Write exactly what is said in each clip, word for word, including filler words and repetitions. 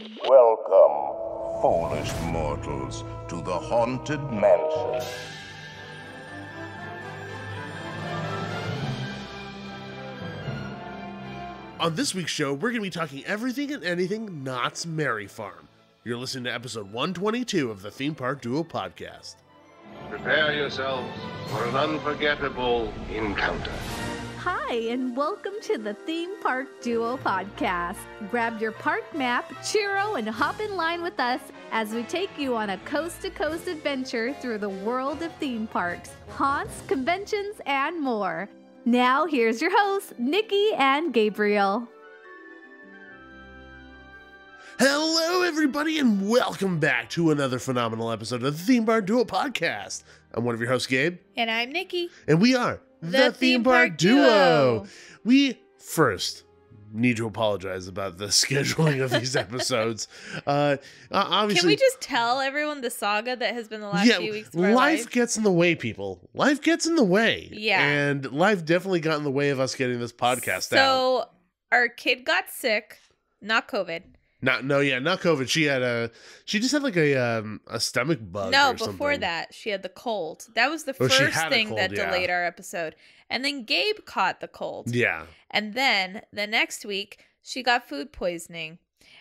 Welcome, foolish mortals, to the Haunted Mansion. On this week's show, we're going to be talking everything and anything Knott's Merry Farm. You're listening to episode one twenty-two of the Theme Park Duo podcast. Prepare yourselves for an unforgettable encounter. Hi, and welcome to the Theme Park Duo podcast. Grab your park map, churro, and hop in line with us as we take you on a coast-to-coast adventure through the world of theme parks, haunts, conventions, and more. Now, here's your hosts, Nikki and Gabriel. Hello, everybody, and welcome back to another phenomenal episode of the Theme Park Duo podcast. I'm one of your hosts, Gabe. And I'm Nikki. And we are the, the Theme Park, Park Duo. Duo. We first need to apologize about the scheduling of these episodes. Uh, obviously, Can we just tell everyone the saga that has been the last yeah, few weeks of our life life? gets in the way, people. Life gets in the way. Yeah. And life definitely got in the way of us getting this podcast so, out. So, our kid got sick. Not COVID. Not, no, yeah, not COVID. She had a, she just had like a um, a stomach bug No, or before something. that, she had the cold. That was the Oh, she first had a thing cold, that yeah. delayed our episode. And then Gabe caught the cold. Yeah. And then, the next week, she got food poisoning.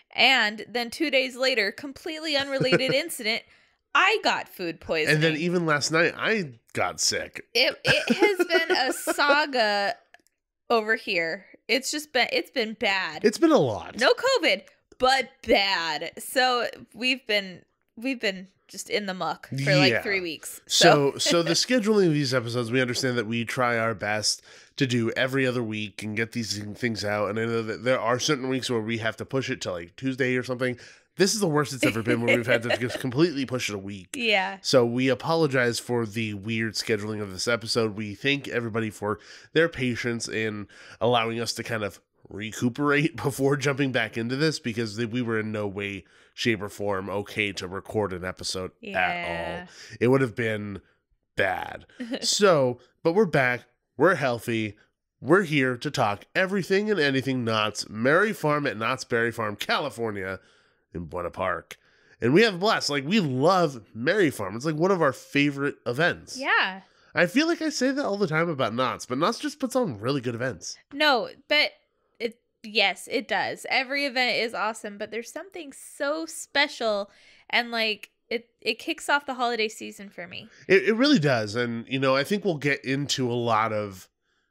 And then two days later, completely unrelated incident, I got food poisoning. And then even last night, I got sick. It it has been a saga over here. It's just been, it's been bad. It's been a lot. No COVID, but bad. So we've been we've been just in the muck for Yeah. like three weeks. So, So, so the scheduling of these episodes, we understand that we try our best to do every other week and get these things out. And I know that there are certain weeks where we have to push it to like Tuesday or something. This is the worst it's ever been, where we've had to just completely push it a week. yeah. So we apologize for the weird scheduling of this episode. We thank everybody for their patience in allowing us to kind of recuperate before jumping back into this, because we were in no way, shape, or form okay to record an episode Yeah. at all. It would have been bad. So, but we're back. We're healthy. We're here to talk everything and anything Knott's Merry Farm at Knott's Berry Farm, California, in Buena Park. And we have a blast. Like, we love Merry Farm. It's like one of our favorite events. Yeah. I feel like I say that all the time about Knott's, but Knott's just puts on really good events. No, but it yes, it does. Every event is awesome, but there's something so special, and like it it kicks off the holiday season for me. It, it really does. And, you know, I think we'll get into a lot of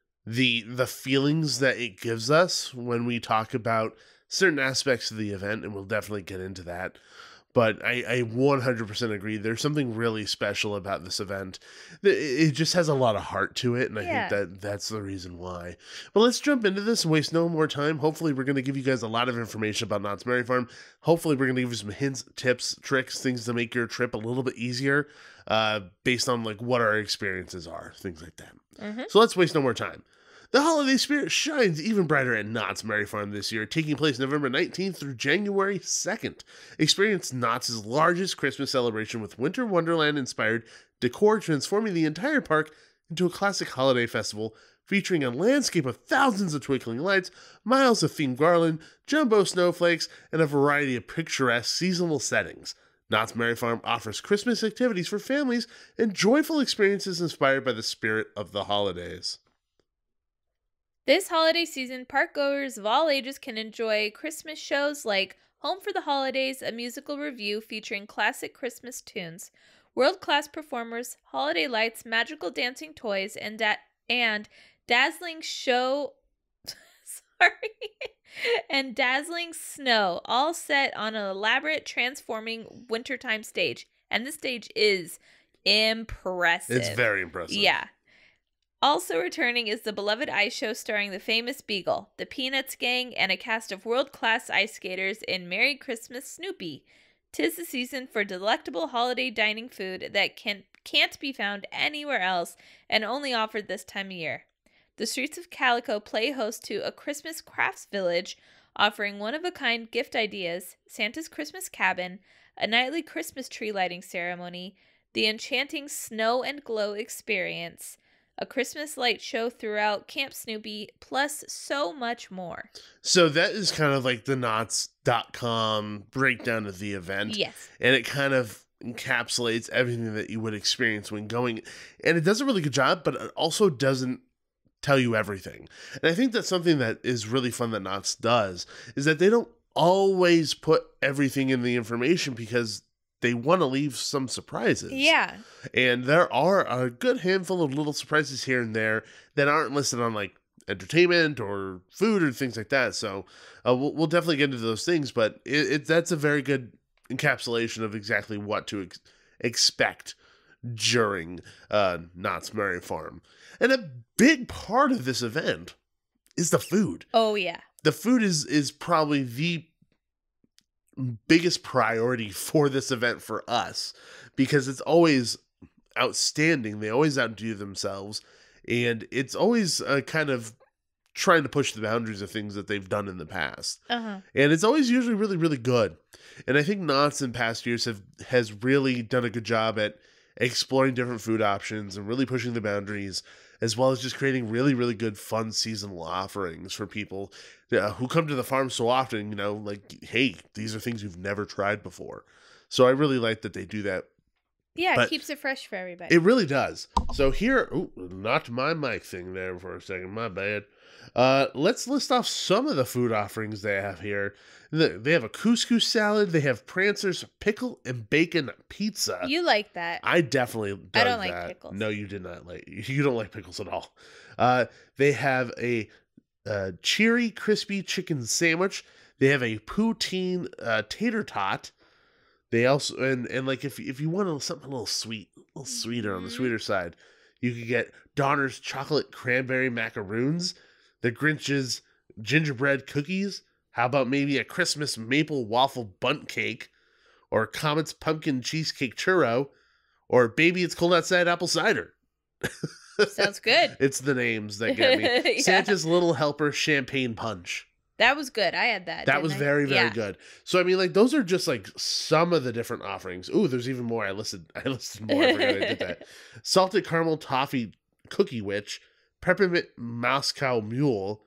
the the feelings that it gives us when we talk about certain aspects of the event, and we'll definitely get into that. But I, I one hundred percent agree. There's something really special about this event. It, it just has a lot of heart to it, and I Yeah. think that that's the reason why. But let's jump into this and waste no more time. Hopefully, we're going to give you guys a lot of information about Knott's Merry Farm. Hopefully, we're going to give you some hints, tips, tricks, things to make your trip a little bit easier, uh, based on like what our experiences are, things like that. Mm-hmm. So let's waste no more time. The holiday spirit shines even brighter at Knott's Merry Farm this year, taking place November nineteenth through January second. Experience Knott's largest Christmas celebration with Winter Wonderland-inspired decor transforming the entire park into a classic holiday festival featuring a landscape of thousands of twinkling lights, miles of themed garland, jumbo snowflakes, and a variety of picturesque seasonal settings. Knott's Merry Farm offers Christmas activities for families and joyful experiences inspired by the spirit of the holidays. This holiday season, park-goers of all ages can enjoy Christmas shows like Home for the Holidays, a musical review featuring classic Christmas tunes, world-class performers, holiday lights, magical dancing toys, and da- and dazzling show sorry, and dazzling snow, all set on an elaborate transforming wintertime stage. And this stage is impressive. It's very impressive. Yeah. Also returning is the beloved ice show starring the famous Beagle, the Peanuts Gang, and a cast of world-class ice skaters in Merry Christmas Snoopy. 'Tis the season for delectable holiday dining food that can, can't be found anywhere else and only offered this time of year. The streets of Calico play host to a Christmas crafts village offering one-of-a-kind gift ideas, Santa's Christmas cabin, a nightly Christmas tree lighting ceremony, the enchanting snow and glow experience, a Christmas light show throughout Camp Snoopy, plus so much more. So that is kind of like the knots dot com breakdown of the event. Yes. And it kind of encapsulates everything that you would experience when going. And it does a really good job, but it also doesn't tell you everything. And I think that's something that is really fun that Knott's does, is that they don't always put everything in the information because they want to leave some surprises. Yeah. And there are a good handful of little surprises here and there that aren't listed on like entertainment or food or things like that. So uh, we'll, we'll definitely get into those things, but it, it that's a very good encapsulation of exactly what to ex- expect during uh, Knott's Merry Farm. And a big part of this event is the food. Oh, yeah. The food is is probably the biggest priority for this event for us because it's always outstanding. They always outdo themselves, and it's always uh, kind of trying to push the boundaries of things that they've done in the past. Uh-huh. And it's always usually really, really good. And I think Knott's in past years have has really done a good job at exploring different food options and really pushing the boundaries, as well as just creating really, really good, fun seasonal offerings for people uh, who come to the farm so often, you know, like, hey, these are things you've never tried before. So I really like that they do that. Yeah, But it keeps it fresh for everybody. It really does. So here, ooh, knocked my mic thing there for a second, my bad. Uh, let's list off some of the food offerings they have here. They have a couscous salad. They have Prancer's pickle and bacon pizza. You like that. I definitely dug I don't like that. pickles. No, you did not like. You don't like pickles at all. Uh, they have a uh, cheery, crispy chicken sandwich. They have a poutine uh, tater tot. They also and and like if if you want a, something a little sweet, a little sweeter on the Mhm. sweeter side, you could get Donner's chocolate cranberry macaroons, the Grinch's gingerbread cookies. How about maybe a Christmas maple waffle bunt cake, or Comet's pumpkin cheesecake churro, or Baby It's Cold Outside apple cider. Sounds good. It's the names that get me. Yeah. Santa's Little Helper champagne punch. That was good. I had that. That didn't was I? very, very Yeah. good. So I mean, like those are just like some of the different offerings. Ooh, there's even more. I listed. I listed more. I forgot I did that. Salted caramel toffee cookie witch, peppermint Moscow mule,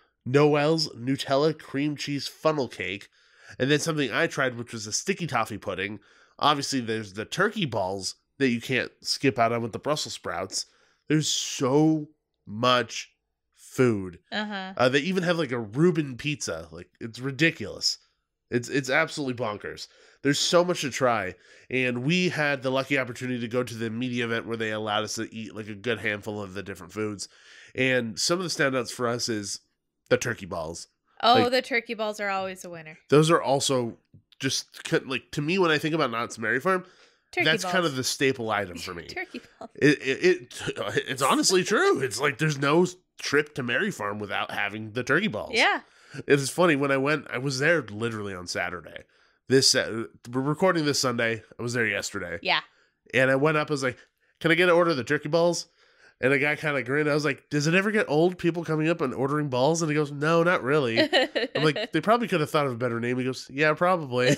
Noel's Nutella cream cheese funnel cake, and then something I tried, which was a sticky toffee pudding. Obviously, there's the turkey balls that you can't skip out on with the Brussels sprouts. There's so much food. Uh-huh. Uh, they even have like a Reuben pizza. Like it's ridiculous. It's it's absolutely bonkers. There's so much to try, and we had the lucky opportunity to go to the media event where they allowed us to eat like a good handful of the different foods. And some of the standouts for us is the turkey balls. Oh, Like- the turkey balls are always a winner. Those are also just cut- like to me when I think about Knott's Merry Farm, Turkey that's balls. kind of the staple item for me. Turkey balls. It, it, it it's honestly true. It's like there's no trip to Merry Farm without having the turkey balls. Yeah. It is funny when I went. I was there literally on Saturday. This uh, we're recording this Sunday. I was there yesterday, Yeah. and I went up. I was like, "Can I get an order of the turkey balls?" And the guy kind of grinned. I was like, "Does it ever get old? People coming up and ordering balls?" And he goes, "No, not really." I'm like, "They probably could have thought of a better name." He goes, "Yeah, probably."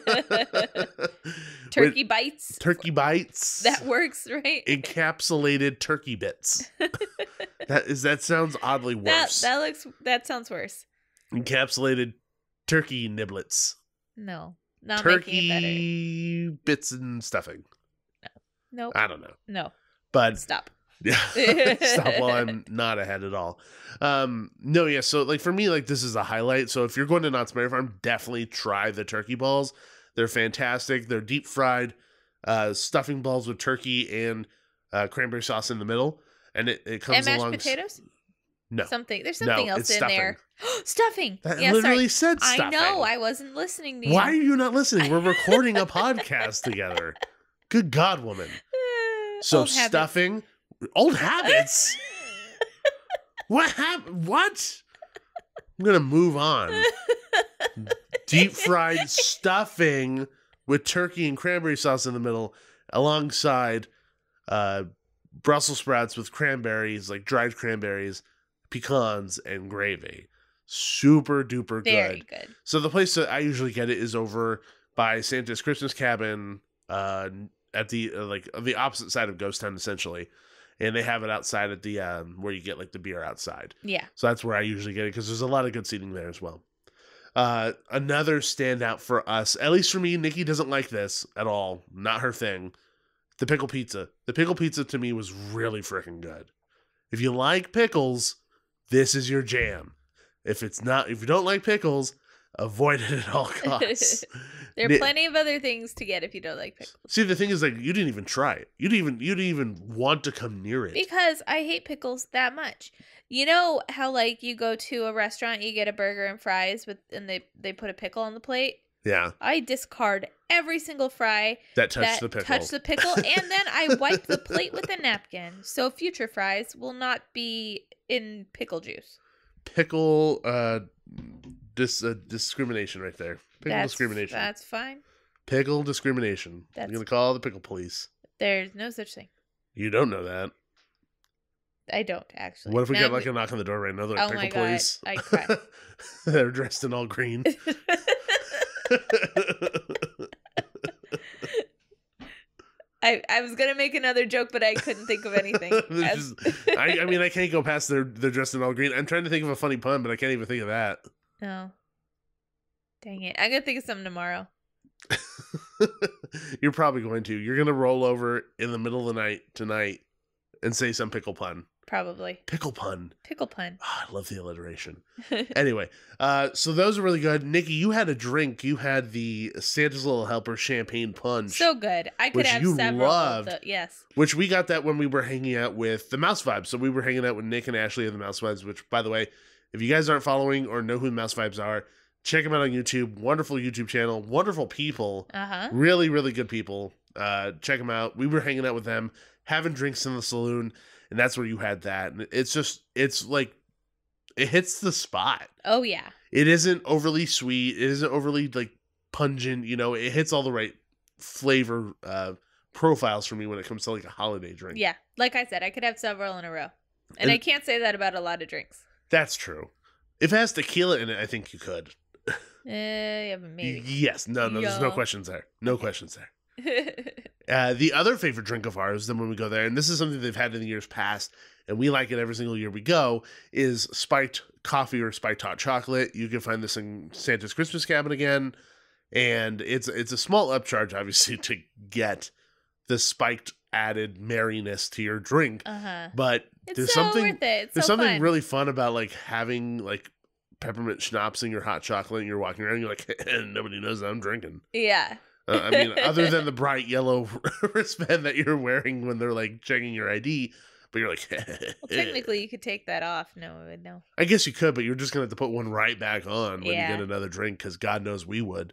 Turkey Wait, bites. turkey bites. That works, right? Encapsulated turkey bits. That is that sounds oddly That worse. that looks that sounds worse. Encapsulated turkey niblets. No. Not making it better. Turkey bits and stuffing. Nope. I don't know. No. But Stop. yeah. Stop while I'm not ahead at all. Um, no, yeah, so like for me, like this is a highlight. So if you're going to Knott's Merry Farm, definitely try the turkey balls. They're fantastic. They're deep fried uh, stuffing balls with turkey and uh, cranberry sauce in the middle. And it, it comes And mashed along. potatoes? No. Something. There's No, something else it's in stuffing. there. Stuffing. That yeah, literally sorry. said stuffing. I know. I wasn't listening to you. Why are you not listening? We're recording a podcast together. Good God, woman. So Old habits. stuffing, old habits. What happened? What? I'm gonna move on. Deep fried stuffing with turkey and cranberry sauce in the middle, alongside uh, Brussels sprouts with cranberries, like dried cranberries, pecans, and gravy. Super duper Very good. good. So the place that I usually get it is over by Santa's Christmas Cabin, uh, at the uh, like on the opposite side of Ghost Town, essentially. and they have it outside at the um, where you get like the beer outside. Yeah. So that's where I usually get it because there's a lot of good seating there as well. Uh, another standout for us, at least for me, Nikki doesn't like this at all. Not her thing. The pickle pizza. The pickle pizza to me was really freaking good. If you like pickles, this is your jam. If it's not, if you don't like pickles, avoid it at all costs. There are plenty of other things to get if you don't like pickles. See, the thing is, like, you didn't even try it. You didn't even, you didn't even want to come near it. Because I hate pickles that much. You know how, like, you go to a restaurant, you get a burger and fries, with, and they, they put a pickle on the plate? Yeah. I discard every single fry that touched that the pickle. touched the pickle, and then I wipe the plate with a napkin. So future fries will not be in pickle juice. Pickle uh, dis, uh, discrimination right there. Pickle that's, discrimination. That's fine. Pickle discrimination. That's, I'm going to call the pickle police. There's no such thing. You don't know that. I don't, actually. What if we now get like a knock on the door right now? They're like, oh pickle my police. God, I cry. They're dressed in all green. I, I was gonna make another joke, but I couldn't think of anything. As... just, I, I mean, I can't go past they're they're dressed in all green. I'm trying to think of a funny pun, but I can't even think of that. No. Dang it! I'm gonna think of something tomorrow. You're probably going to. You're gonna roll over in the middle of the night tonight and say some pickle pun. Probably. Pickle pun. Pickle pun. Oh, I love the alliteration. Anyway, uh, so those are really good. Nikki, you had a drink. You had the Santa's Little Helper champagne punch. So good. I could which have you several loved, of the, yes. Which we got that when we were hanging out with the Mouse Vibes. So we were hanging out with Nick and Ashley of the Mouse Vibes, which, by the way, if you guys aren't following or know who the Mouse Vibes are, check them out on YouTube. Wonderful YouTube channel. Wonderful people. Uh-huh. Really, really good people. Uh, check them out. We were hanging out with them, having drinks in the saloon. And that's where you had that. And it's just, it's like, it hits the spot. Oh, yeah. It isn't overly sweet. It isn't overly, like, pungent. You know, it hits all the right flavor uh, profiles for me when it comes to, like, a holiday drink. Yeah. Like I said, I could have several in a row. And, And I can't say that about a lot of drinks. That's true. If it has tequila in it, I think you could. Uh, yeah, but maybe. Yes. No, no, there's no Yeah. questions there. No questions there. Uh, the other favorite drink of ours, then when we go there, and this is something they've had in the years past, and we like it every single year we go, is spiked coffee or spiked hot chocolate. You can find this in Santa's Christmas Cabin again, and it's it's a small upcharge, obviously, to get the spiked added merriness to your drink. Uh-huh. But It's there's so something worth it. It's there's so something fun. really fun about like having like peppermint schnapps in your hot chocolate, and you're walking around, and you're like, nobody knows that I'm drinking. Yeah. Uh, I mean, other than the bright yellow wristband that you're wearing when they're like checking your I D, but you're like, Well, technically, you could take that off. No one would know. I guess you could, but you're just gonna have to put one right back on when Yeah. you get another drink, because God knows we would.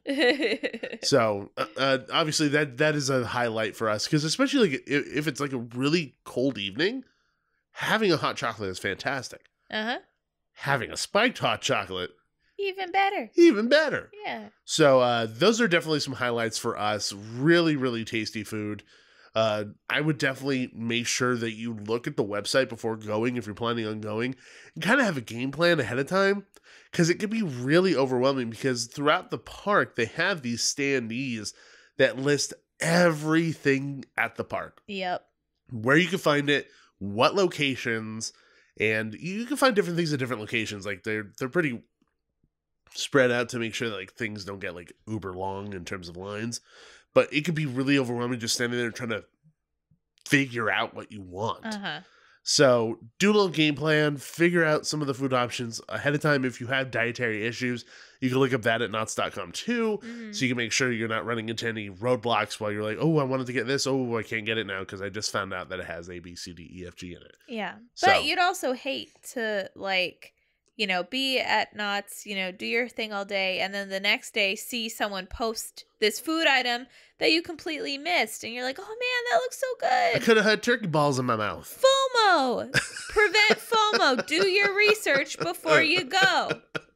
So uh, uh, obviously that that is a highlight for us, because especially like if, if it's like a really cold evening, having a hot chocolate is fantastic. Uh huh. Having a spiked hot chocolate, Even better. even better. Yeah. So uh, those are definitely some highlights for us. Really, really tasty food. Uh, I would definitely make sure that you look at the website before going if you're planning on going, and kind of have a game plan ahead of time, because it can be really overwhelming, because throughout the park they have these standees that list everything at the park, Yep. where you can find it, what locations, and you can find different things at different locations. Like they're they're pretty spread out to make sure that like things don't get like uber long in terms of lines, but it could be really overwhelming just standing there trying to figure out what you want. Uh-huh. So do a little game plan, figure out some of the food options ahead of time. If you have dietary issues, you can look up that at knots dot com too. Mm-hmm. So you can make sure you're not running into any roadblocks while you're like, oh, I wanted to get this. Oh, I can't get it now because I just found out that it has A, B, C, D, E, F, G in it. Yeah. So- But you'd also hate to, like, you know, be at Knott's, you know, do your thing all day, and then the next day see someone post this food item that you completely missed, and you're like, oh man, that looks so I good. could have had turkey balls in my mouth. FOMO. Prevent FOMO. Do your research before you go.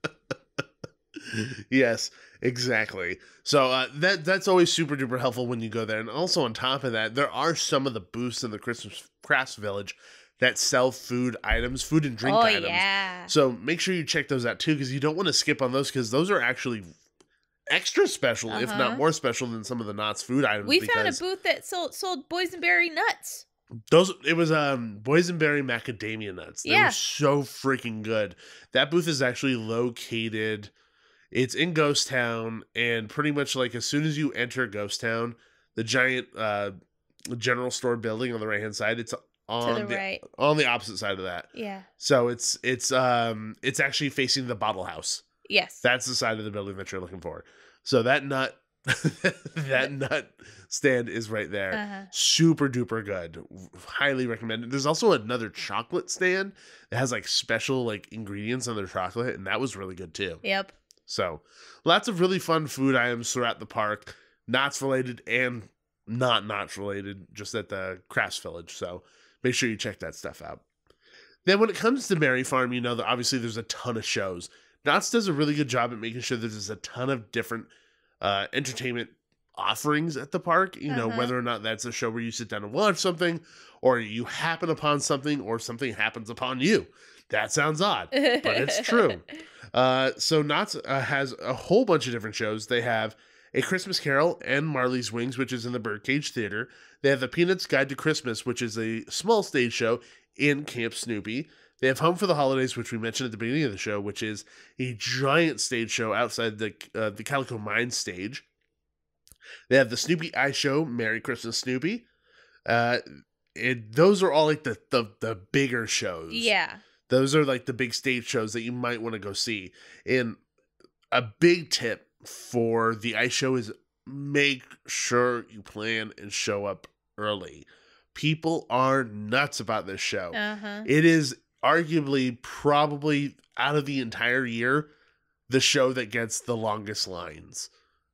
Yes, exactly. So uh, that that's always super duper helpful when you go there. And also on top of that, there are some of the booths in the Christmas Crafts Village that sell food items, food and drink Oh, items. yeah. So make sure you check those out too, because you don't want to skip on those, because those are actually extra special, if Uh-huh. not more special than some of the Knott's food items. We because, found a booth that sold, sold boysenberry nuts. Those it was um boysenberry macadamia nuts. They Yeah. were so freaking good. That booth is actually located. It's in Ghost Town, and pretty much like as soon as you enter Ghost Town, the giant uh general store building on the right hand side, it's on To the the, right. on the opposite side of that. Yeah. So it's it's um it's actually facing the bottle house. Yes. That's the side of the building that you're looking for. So that nut that nut stand is right there. Uh-huh. Super duper good. Highly recommended. There's also another chocolate stand that has like special like ingredients on their chocolate, and that was really good too. Yep. So lots of really fun food items throughout the park, Knott's related and not Knott's related, just at the Crafts Village. So make sure you check that stuff out. Then when it comes to Merry Farm, you know that obviously there's a ton of shows. Knott's does a really good job at making sure there's a ton of different uh, entertainment offerings at the park. You know, Uh-huh. whether or not that's a show where you sit down and watch something, or you happen upon something, or something happens upon you. That sounds odd, but it's true. Uh, so Knott's uh, has a whole bunch of different shows. They have A Christmas Carol and Marley's Wings, which is in the Birdcage Theater. They have The Peanuts Guide to Christmas, which is a small stage show in Camp Snoopy. They have Home for the Holidays, which we mentioned at the beginning of the show, which is a giant stage show outside the uh, the Calico Mine stage. They have the Snoopy Eye Show, Merry Christmas Snoopy. Uh, it, those are all like the, the the bigger shows. Yeah. Those are like the big stage shows that you might want to go see. And a big tip for the ice show is make sure you plan and show up early. People are nuts about this show. Uh-huh. It is arguably probably out of the entire year, the show that gets the longest lines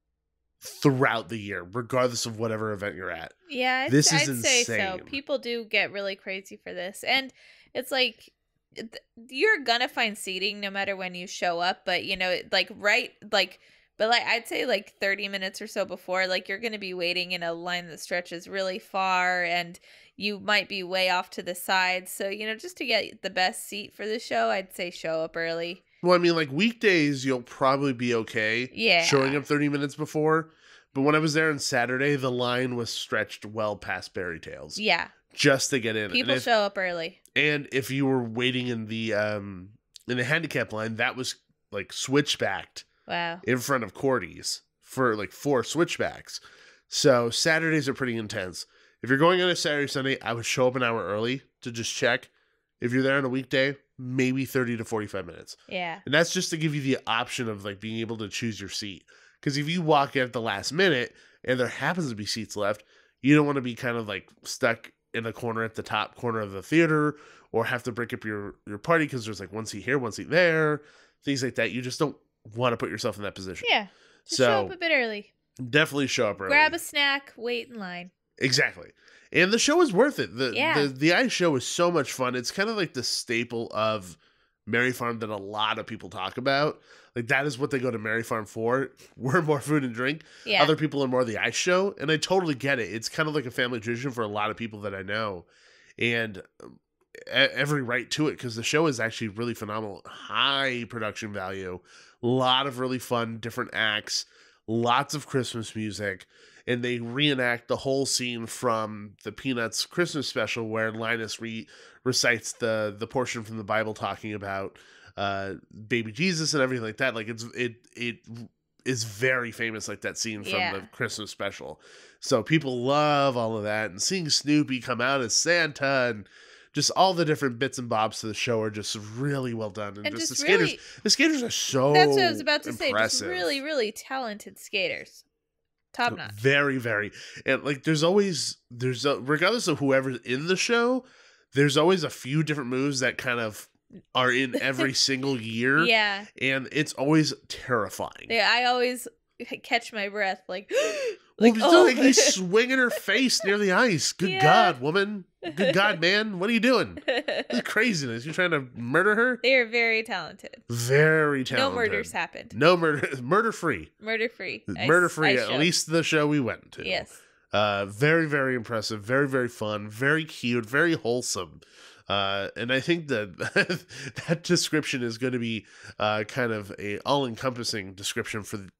throughout the year, regardless of whatever event you're at. Yeah, I'd, This is I'd say so. insane. People do get really crazy for this. And it's like, th- you're gonna find seating no matter when you show up, but you know, like right, like, but like I'd say like thirty minutes or so before, like you're gonna be waiting in a line that stretches really far, and you might be way off to the side. So, you know, just to get the best seat for the show, I'd say show up early. Well, I mean, like weekdays, you'll probably be okay Yeah. showing up thirty minutes before. But when I was there on Saturday, the line was stretched well past Berry Tales Yeah. just to get in. People and if, show up early. and if you were waiting in the um in the handicap line, that was like switchbacked Wow. in front of Cordy's for like four switchbacks. So Saturdays are pretty intense. If you're going on a Saturday, Sunday, I would show up an hour early to just check. If you're there on a weekday, maybe thirty to forty-five minutes. Yeah. And that's just to give you the option of like being able to choose your seat. Because if you walk in at the last minute and there happens to be seats left, you don't want to be kind of like stuck in a corner at the top corner of the theater, or have to break up your, your party because there's like one seat here, one seat there, things like that. You just don't want to put yourself in that position. Yeah. Just So- show up a bit early. Definitely show up early. Grab a snack, wait in line. Exactly. And the show is worth it. The, Yeah. the the ice show is so much fun. It's kind of like the staple of Merry Farm that a lot of people talk about. Like that is what they go to Merry Farm for. We're more food and drink. Yeah. Other people are more the ice show. And I totally get it. It's kind of like a family tradition for a lot of people that I know. And um, e- every right to it, because the show is actually really phenomenal. High production value. A lot of really fun different acts. Lots of Christmas music. And they reenact the whole scene from the Peanuts Christmas special where Linus re- recites the the portion from the Bible talking about uh, baby Jesus and everything like that. Like it's it it is very famous, like that scene from Yeah. the Christmas special. So people love all of that, and seeing Snoopy come out as Santa and just all the different bits and bobs to the show are just really well done. And, And just, just the skaters, really- the skaters are so That's what I was about to say. Just impressive. really, really talented skaters. Top notch. Very, very. And like there's always there's a, regardless of whoever's in the show, there's always a few different moves that kind of are in every single year. Yeah. And it's always terrifying. Yeah, I always catch my breath like, Well, like it's oh. like he's swinging her face near the ice. Good Yeah. God, woman. Good God, man. What are you doing? This is craziness. You're trying to murder her? They are very talented. Very talented. No murders happened. No murder. Murder free. Murder free. Murder free, at least the show we went to. Yes. Uh, very, very impressive. Very, very fun. Very cute. Very wholesome. Uh, and I think that that description is going to be uh, kind of a all-encompassing description for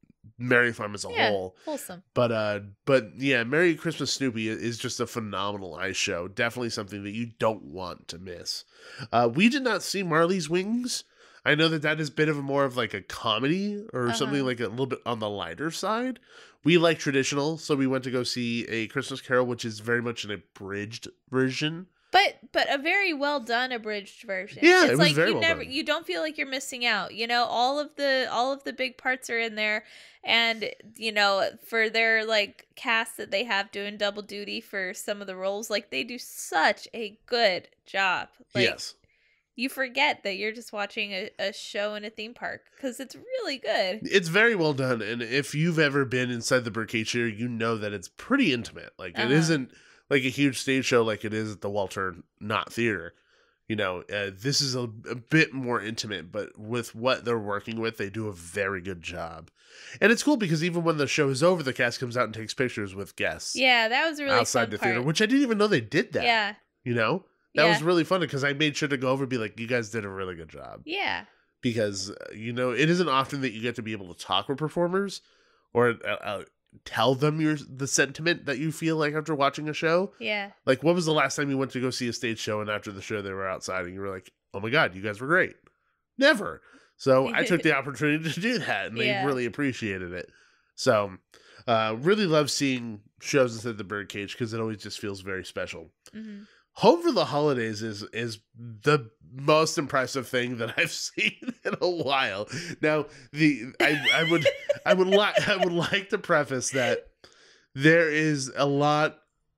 Merry Farm as a Yeah, whole. wholesome. But uh, but yeah, Merry Christmas Snoopy is just a phenomenal ice show. Definitely something that you don't want to miss. Uh, we did not see Marley's Wings. I know that that is a bit of a more of like a comedy or Uh-huh. something like a little bit on the lighter side. We like traditional, so we went to go see A Christmas Carol, which is very much an abridged version. But but a very well done abridged version. Yeah, it's it was like very you well never done. you don't feel like you're missing out. You know, all of the all of the big parts are in there, and you know, for their like cast that they have doing double duty for some of the roles, like they do such a good job. Like, Yes. you forget that you're just watching a, a show in a theme park because it's really good. It's very well done, and if you've ever been inside the Birdcage Theater, you know that it's pretty intimate. Like, Uh-huh. it isn't like a huge stage show like it is at the Walter Knott Theater. You know, uh, this is a, a bit more intimate, but with what they're working with, they do a very good job. And it's cool because even when the show is over, the cast comes out and takes pictures with guests Yeah, that was a really outside fun the part. theater, which I didn't even know they did that. Yeah, You know? That yeah, was really fun because I made sure to go over and be like, you guys did a really good job. yeah, Because, uh, you know, it isn't often that you get to be able to talk with performers or uh, uh, tell them your the sentiment that you feel like after watching a show. yeah. Like, when was the last time you went to go see a stage show and after the show they were outside and you were like, oh my God, you guys were great? Never. So I took the opportunity to do that and they Yeah. really appreciated it. So, uh, really love seeing shows inside the Birdcage because it always just feels very special. hmm Home for the Holidays is is the most impressive thing that I've seen in a while. Now, the I, I would I would like I would like to preface that there is a lot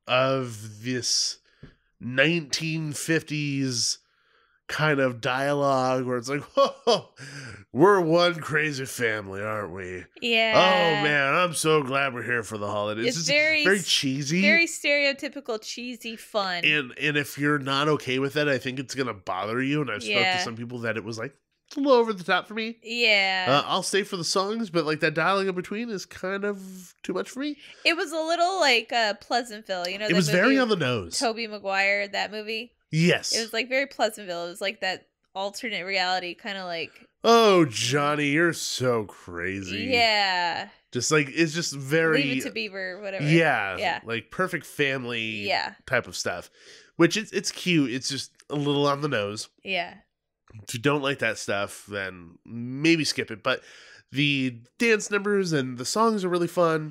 of this nineteen fifties kind of dialogue where it's like, "Whoa, we're one crazy family, aren't we? Yeah. Oh man, I'm so glad we're here for the holidays." It's It's very very s- cheesy. Very stereotypical, cheesy fun. And and if you're not okay with that, I think it's gonna bother you. And I've spoke Yeah. to some people that it was like it's a little over the top for me. yeah. Uh, I'll stay for the songs, but like that dialogue in between is kind of too much for me. It was a little like uh, Pleasantville, you know. It that was very movie on the with nose. Tobey Maguire, that movie. Yes. It was like very Pleasantville. It was like that alternate reality, kind of like. Oh, Johnny, you're so crazy. Yeah. Just like it's just very. Leave it to Beaver, whatever. Yeah. Yeah. Like perfect family. Yeah. Type of stuff, which it's it's cute. It's just a little on the nose. Yeah. If you don't like that stuff, then maybe skip it. But the dance numbers and the songs are really fun.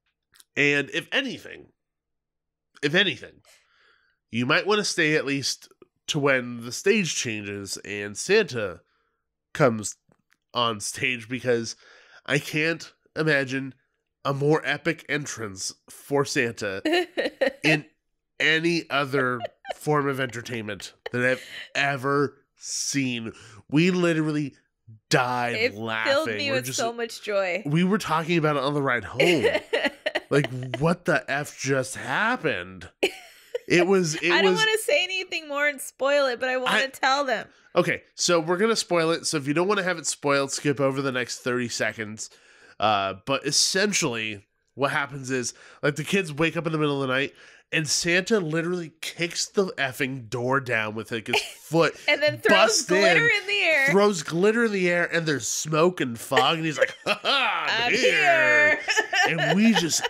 And if anything, if anything, you might want to stay at least to when the stage changes and Santa comes on stage, because I can't imagine a more epic entrance for Santa in any other form of entertainment that I've ever seen. We literally died It laughing. filled me We're with just- so much joy. we were talking about it on the ride home. Like, what the F just happened? It was, it I don't was, want to say anything more and spoil it, but I want I- to tell them. okay, so we're going to spoil it. So if you don't want to have it spoiled, skip over the next thirty seconds. Uh, but essentially, what happens is, like, the kids wake up in the middle of the night, and Santa literally kicks the effing door down with like his foot, And then throws busts glitter in, in the air. throws glitter in the air, and there's smoke and fog, and he's like, "Ha ha, I'm, I'm here. here. And we just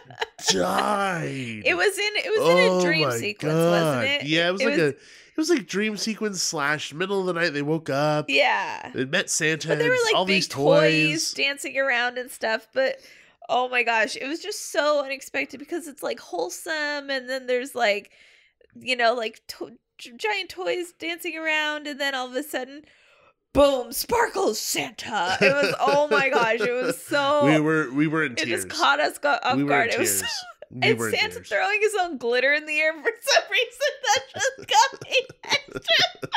died. It was in it was in Oh a dream my sequence, God. wasn't it? Yeah, it was like a it was like dream sequence slash middle of the night. They woke up. Yeah. They met Santa. But there were like all big these toys. toys. dancing around and stuff, but oh my gosh, it was just so unexpected because it's like wholesome, and then there's like, you know, like to- giant toys dancing around, and then all of a sudden, boom, sparkles Santa. It was oh my gosh, it was so. we were we were in It tears. just caught us go- off we were guard. in It was tears. so. we And were in Santa tears. throwing his own glitter in the air for some reason that just got me extra.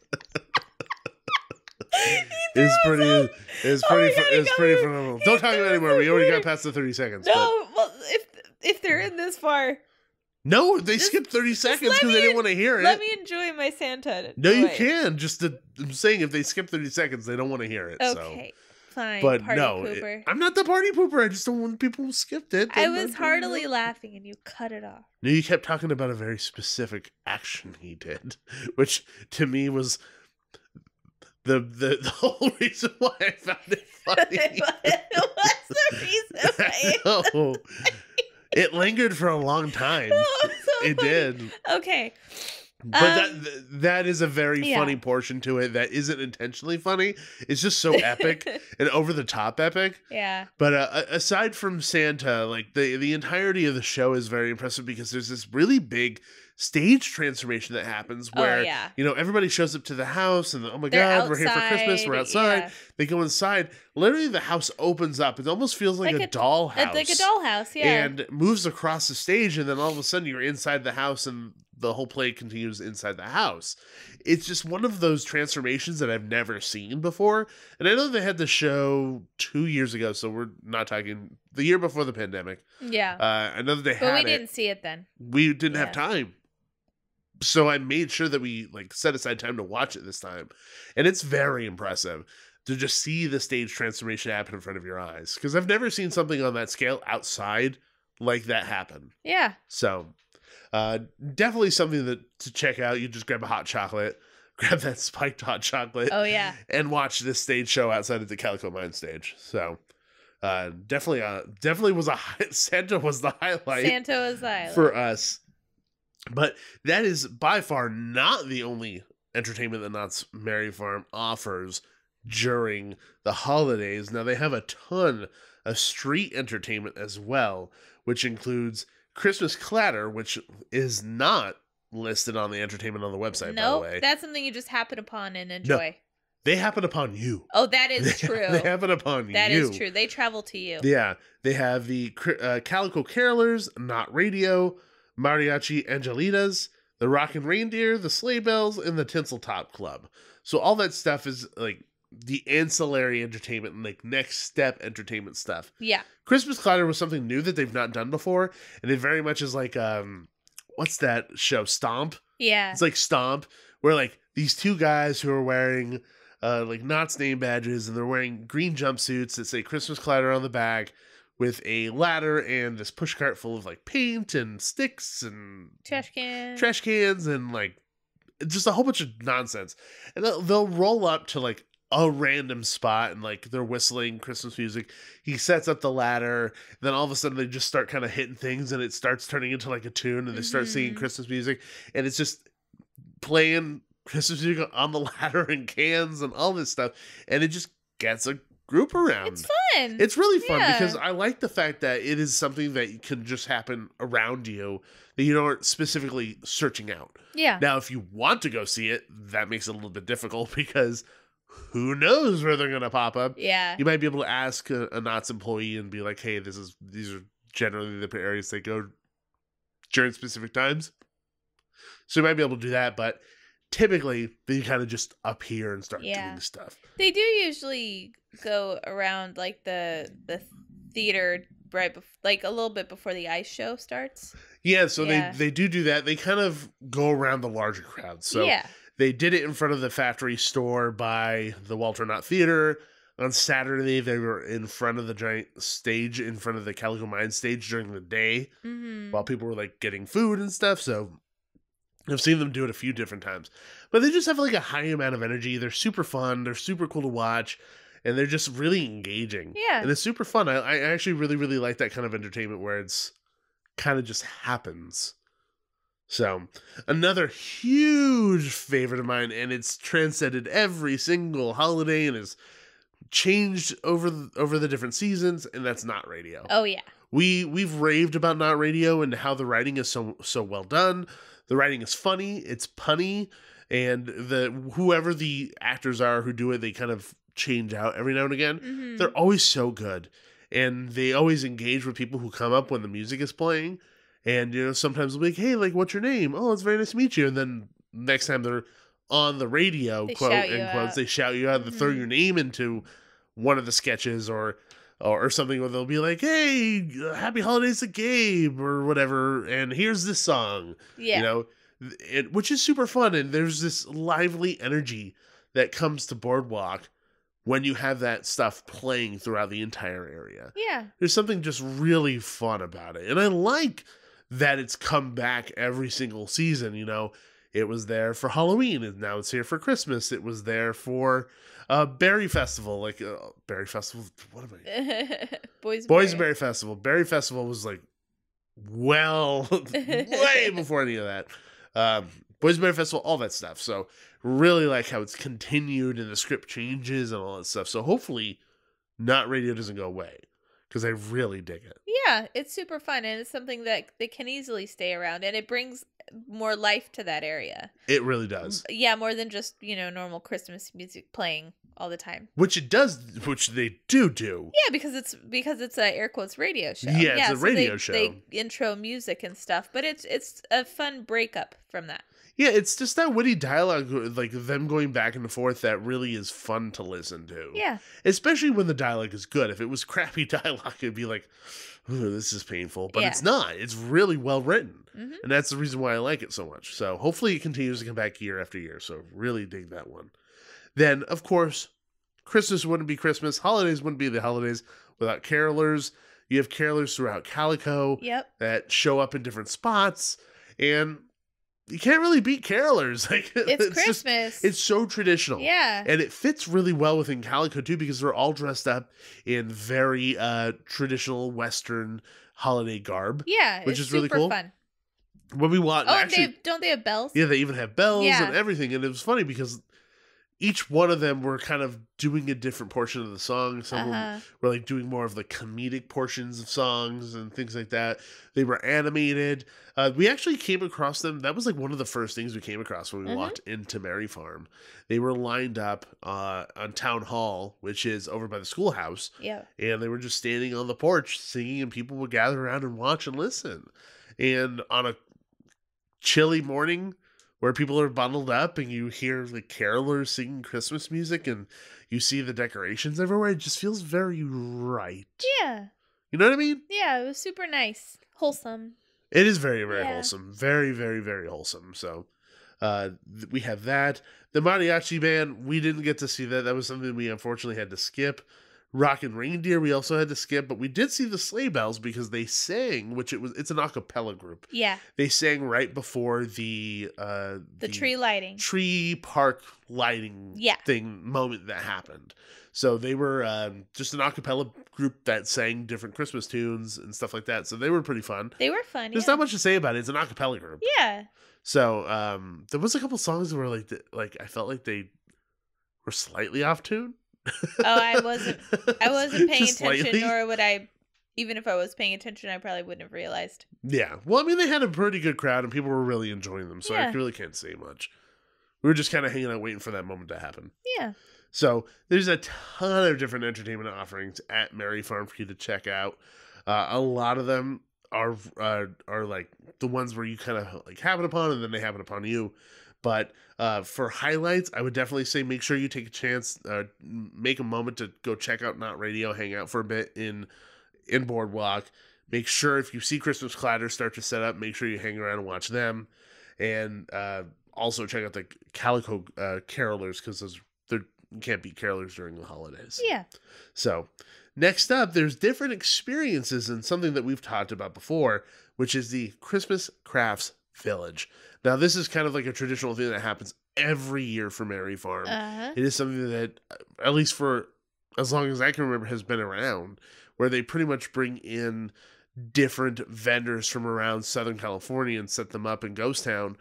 It's pretty. It's Oh pretty. my God, fu- he it's got pretty me- phenomenal. he Don't talk about it threw anymore. some We already got glitter. past the thirty seconds. but- No, well, if if they're in this far, no, they Just- skipped thirty just seconds let because they me didn't en- want to hear it. let me enjoy my Santa. no, you joy. can. Just to, I'm saying, if they skip thirty seconds, they don't want to hear it. So. Okay, fine. But party no, it- pooper. I'm not the party pooper. I just don't want people who skipped it. I Then was I'm- heartily laughing, and you cut it off. No, you kept talking about a very specific action he did, which to me was the, the the whole reason why I found it funny. What's the reason why I know. It lingered for a long time. Oh, so it funny. did. Okay. But Um, that that is a very yeah. funny portion to it that isn't intentionally funny. It's just so epic and over the top epic. Yeah. But uh, aside from Santa, like the the entirety of the show is very impressive because there's this really big stage transformation that happens where Oh, yeah. you know everybody shows up to the house and oh my They're god, we're here for Christmas, we're outside, outside. yeah. They go inside. Literally, the house opens up. It almost feels like, Like a, a- dollhouse, Like a dollhouse, yeah. and moves across the stage, and then all of a sudden you're inside the house and the whole play continues inside the house. It's just one of those transformations that I've never seen before. And I know they had the show two years ago, so we're not talking the year before the pandemic. yeah. Uh, I know that they but had we it. didn't see it then. We didn't have Yeah. time. So I made sure that we like set aside time to watch it this time. And it's very impressive to just see the stage transformation happen in front of your eyes. Because I've never seen something on that scale outside like that happen. Yeah. So uh, definitely something that to check out. You just grab a hot chocolate, grab that spiked hot chocolate, Oh, yeah. and watch this stage show outside of the Calico Mine stage. So uh, definitely, uh, definitely was a high, Santa was the highlight Santa was silent. for us. But that is by far not the only entertainment that Knott's Merry Farm offers during the holidays. Now, they have a ton of street entertainment as well, which includes Christmas Clatter, which is not listed on the entertainment on the website, Nope, by the way. that's something you just happen upon and enjoy. They happen upon you. Oh, that is true. They happen upon That you. is true. They travel to you. Yeah. They have the uh, Calico Carolers, Knott Radio, Mariachi Angelitas, the Rockin' Reindeer, the Sleigh Bells, and the Tinsel Top Club. So all that stuff is like the ancillary entertainment and like next step entertainment stuff. Yeah. Christmas Clatter was something new that they've not done before, and it very much is like um what's that show? Stomp? Yeah. It's like Stomp, where like these two guys who are wearing uh like Knott's name badges and they're wearing green jumpsuits that say Christmas Clatter on the back, with a ladder and this pushcart full of like paint and sticks and Trash can. trash cans and like just a whole bunch of nonsense. And they'll, they'll roll up to like a random spot and like they're whistling Christmas music. He sets up the ladder, then all of a sudden they just start kind of hitting things and it starts turning into like a tune and they start singing Mhm. Christmas music and it's just playing Christmas music on the ladder and cans and all this stuff. And it just gets a group around. It's fun. It's really fun Yeah. because I like the fact that it is something that can just happen around you that you aren't specifically searching out. yeah. Now, if you want to go see it, that makes it a little bit difficult because who knows where they're going to pop up. Yeah. You might be able to ask a, a Knott's employee and be like, hey, this is these are generally the areas they go during specific times. So you might be able to do that, but typically they kind of just appear and start Yeah. doing stuff. They do usually go around like the the theater right bef- like a little bit before the ice show starts. Yeah, so Yeah. they they do do that. They kind of go around the larger crowd. So yeah. they did it in front of the factory store by the Walter Knott Theater. On Saturday, they were in front of the giant stage, in front of the Calico Mine stage during the day, Mm-hmm. while people were like getting food and stuff. So I've seen them do it a few different times. But they just have like a high amount of energy. They're super fun. They're super cool to watch. And they're just really engaging. Yeah. And it's super fun. I, I actually really, really like that kind of entertainment where it's kind of just happens. So, another huge favorite of mine, and it's transcended every single holiday and has changed over the, over the different seasons, and that's Knott Radio. Oh yeah. We we've raved about Knott Radio and how the writing is so so well done. The writing is funny, it's punny, and the whoever the actors are who do it, they kind of change out every now and again. Mm-hmm. They're always so good, and they always engage with people who come up when the music is playing. And you know, sometimes they'll be like, "Hey, like, what's your name? Oh, it's very nice to meet you." And then next time they're on the radio, They quote shout you end quotes, out. they shout you out and throw Mhm. your name into one of the sketches or. Or, or something where they'll be like, "Hey, happy holidays to Gabe," or whatever, and here's this song. Yeah. You know, it, which is super fun, and there's this lively energy that comes to Boardwalk when you have that stuff playing throughout the entire area. Yeah. There's something just really fun about it, and I like that it's come back every single season. You know, It was there for Halloween, and now it's here for Christmas. It was there for uh, Berry Festival, like uh, Berry Festival. What am I? Boys, Boys Berry Festival. Berry Festival was like well way before any of that. Um, Boys Berry Festival, all that stuff. So really like how it's continued and the script changes and all that stuff. So hopefully, Knott Radio doesn't go away because I really dig it. Yeah, it's super fun, and it's something that they can easily stay around, and it brings more life to that area. It really does. Yeah, more than just, you know, normal Christmas music playing all the time. Which it does, which they do do. Yeah, because it's because it's a air quotes radio show. Yeah, it's yeah, a so radio they, show. They intro music and stuff, but it's it's a fun breakup from that. Yeah, it's just that witty dialogue, like them going back and forth, that really is fun to listen to. Yeah. Especially when the dialogue is good. If it was crappy dialogue, it'd be like, ooh, this is painful. But yeah. it's not. It's really well written. Mm-hmm. And that's the reason why I like it so much. So hopefully it continues to come back year after year. So really dig that one. Then, of course, Christmas wouldn't be Christmas. Holidays wouldn't be the holidays without carolers. You have carolers throughout Calico yep. that show up in different spots. And you can't really beat carolers. Like it's, it's Christmas. Just, it's so traditional. Yeah. And it fits really well within Calico too, because they're all dressed up in very uh, traditional Western holiday garb. Yeah. Which it's is really super cool. Fun. When we watch, oh, actually, and they have, don't they have bells? Yeah, they even have bells yeah. and everything. And it was funny because each one of them were kind of doing a different portion of the song. Some uh-huh. of them were like doing more of the comedic portions of songs and things like that. They were animated. Uh, we actually came across them. That was like one of the first things we came across when we mm-hmm. walked into Merry Farm. They were lined up uh, on Town Hall, which is over by the schoolhouse. Yeah. And they were just standing on the porch singing, and people would gather around and watch and listen. And on a chilly morning where people are bundled up and you hear the carolers singing Christmas music and you see the decorations everywhere, it just feels very right. Yeah. You know what I mean? Yeah, it was super nice. Wholesome. It is very, very yeah. wholesome. Very, very, very wholesome. So uh, th- we have that. The mariachi band, we didn't get to see that. That was something we unfortunately had to skip. Rockin' Reindeer, we also had to skip, but we did see the Sleigh Bells because they sang, which it was, it's an a cappella group. Yeah. They sang right before the uh, the, the tree lighting, tree park lighting yeah. thing moment that happened. So they were um, just an a cappella group that sang different Christmas tunes and stuff like that. So they were pretty fun. They were fun. There's yeah. not much to say about it. It's an a cappella group. Yeah. So um, there was a couple songs that were like, th- like I felt like they were slightly off tune. Oh, I wasn't. I wasn't paying Just attention, slightly. nor would I. Even if I was paying attention, I probably wouldn't have realized. Yeah. Well, I mean, they had a pretty good crowd, and people were really enjoying them, so yeah. I really can't say much. We were just kind of hanging out, waiting for that moment to happen. Yeah. So there's a ton of different entertainment offerings at Merry Farm for you to check out. Uh, a lot of them are uh, are like the ones where you kind of like happen upon, and then they happen upon you. But uh, for highlights, I would definitely say make sure you take a chance, uh, make a moment to go check out Knott Radio, hang out for a bit in in Boardwalk. Make sure if you see Christmas Clatter start to set up, make sure you hang around and watch them. And uh, also check out the Calico uh, Carolers, because those you can't beat carolers during the holidays. Yeah. So next up, there's different experiences and something that we've talked about before, which is the Christmas Crafts Village. Now, this is kind of like a traditional thing that happens every year for Merry Farm. Uh-huh. It is something that, at least for as long as I can remember, has been around, where they pretty much bring in different vendors from around Southern California and set them up in Ghost Town.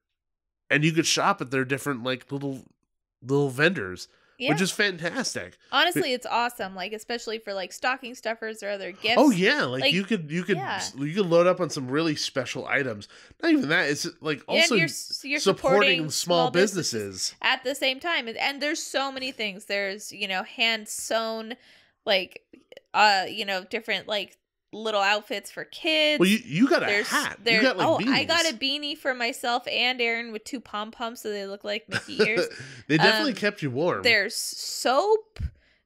And you could shop at their different, like, little little vendors. Yeah. Which is fantastic. Honestly, it's awesome. Like, especially for like stocking stuffers or other gifts. Oh yeah, like, like you could you could yeah. you could load up on some really special items. Not even that, it's like also and you're, you're supporting, supporting small, small businesses. businesses at the same time. And there's so many things. There's, you know, hand sewn, like, uh, you know, different like little outfits for kids. Well, you you got a there's, hat. There's, you got like oh, beanies. I got a beanie for myself and Aaron with two pom poms, so they look like Mickey ears. They definitely um, kept you warm. There's soap.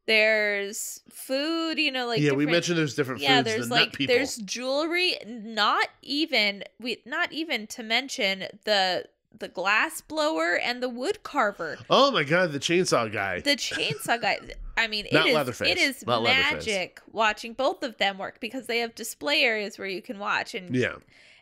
There's food. You know, like yeah, we different, mentioned there's different yeah, foods. there's the like nut people. there's jewelry. Not even we. Not even to mention the. the glass blower and the wood carver. Oh my god, the chainsaw guy. The chainsaw guy. I mean, it Not is Leatherface. it is Not magic watching both of them work, because they have display areas where you can watch, and yeah.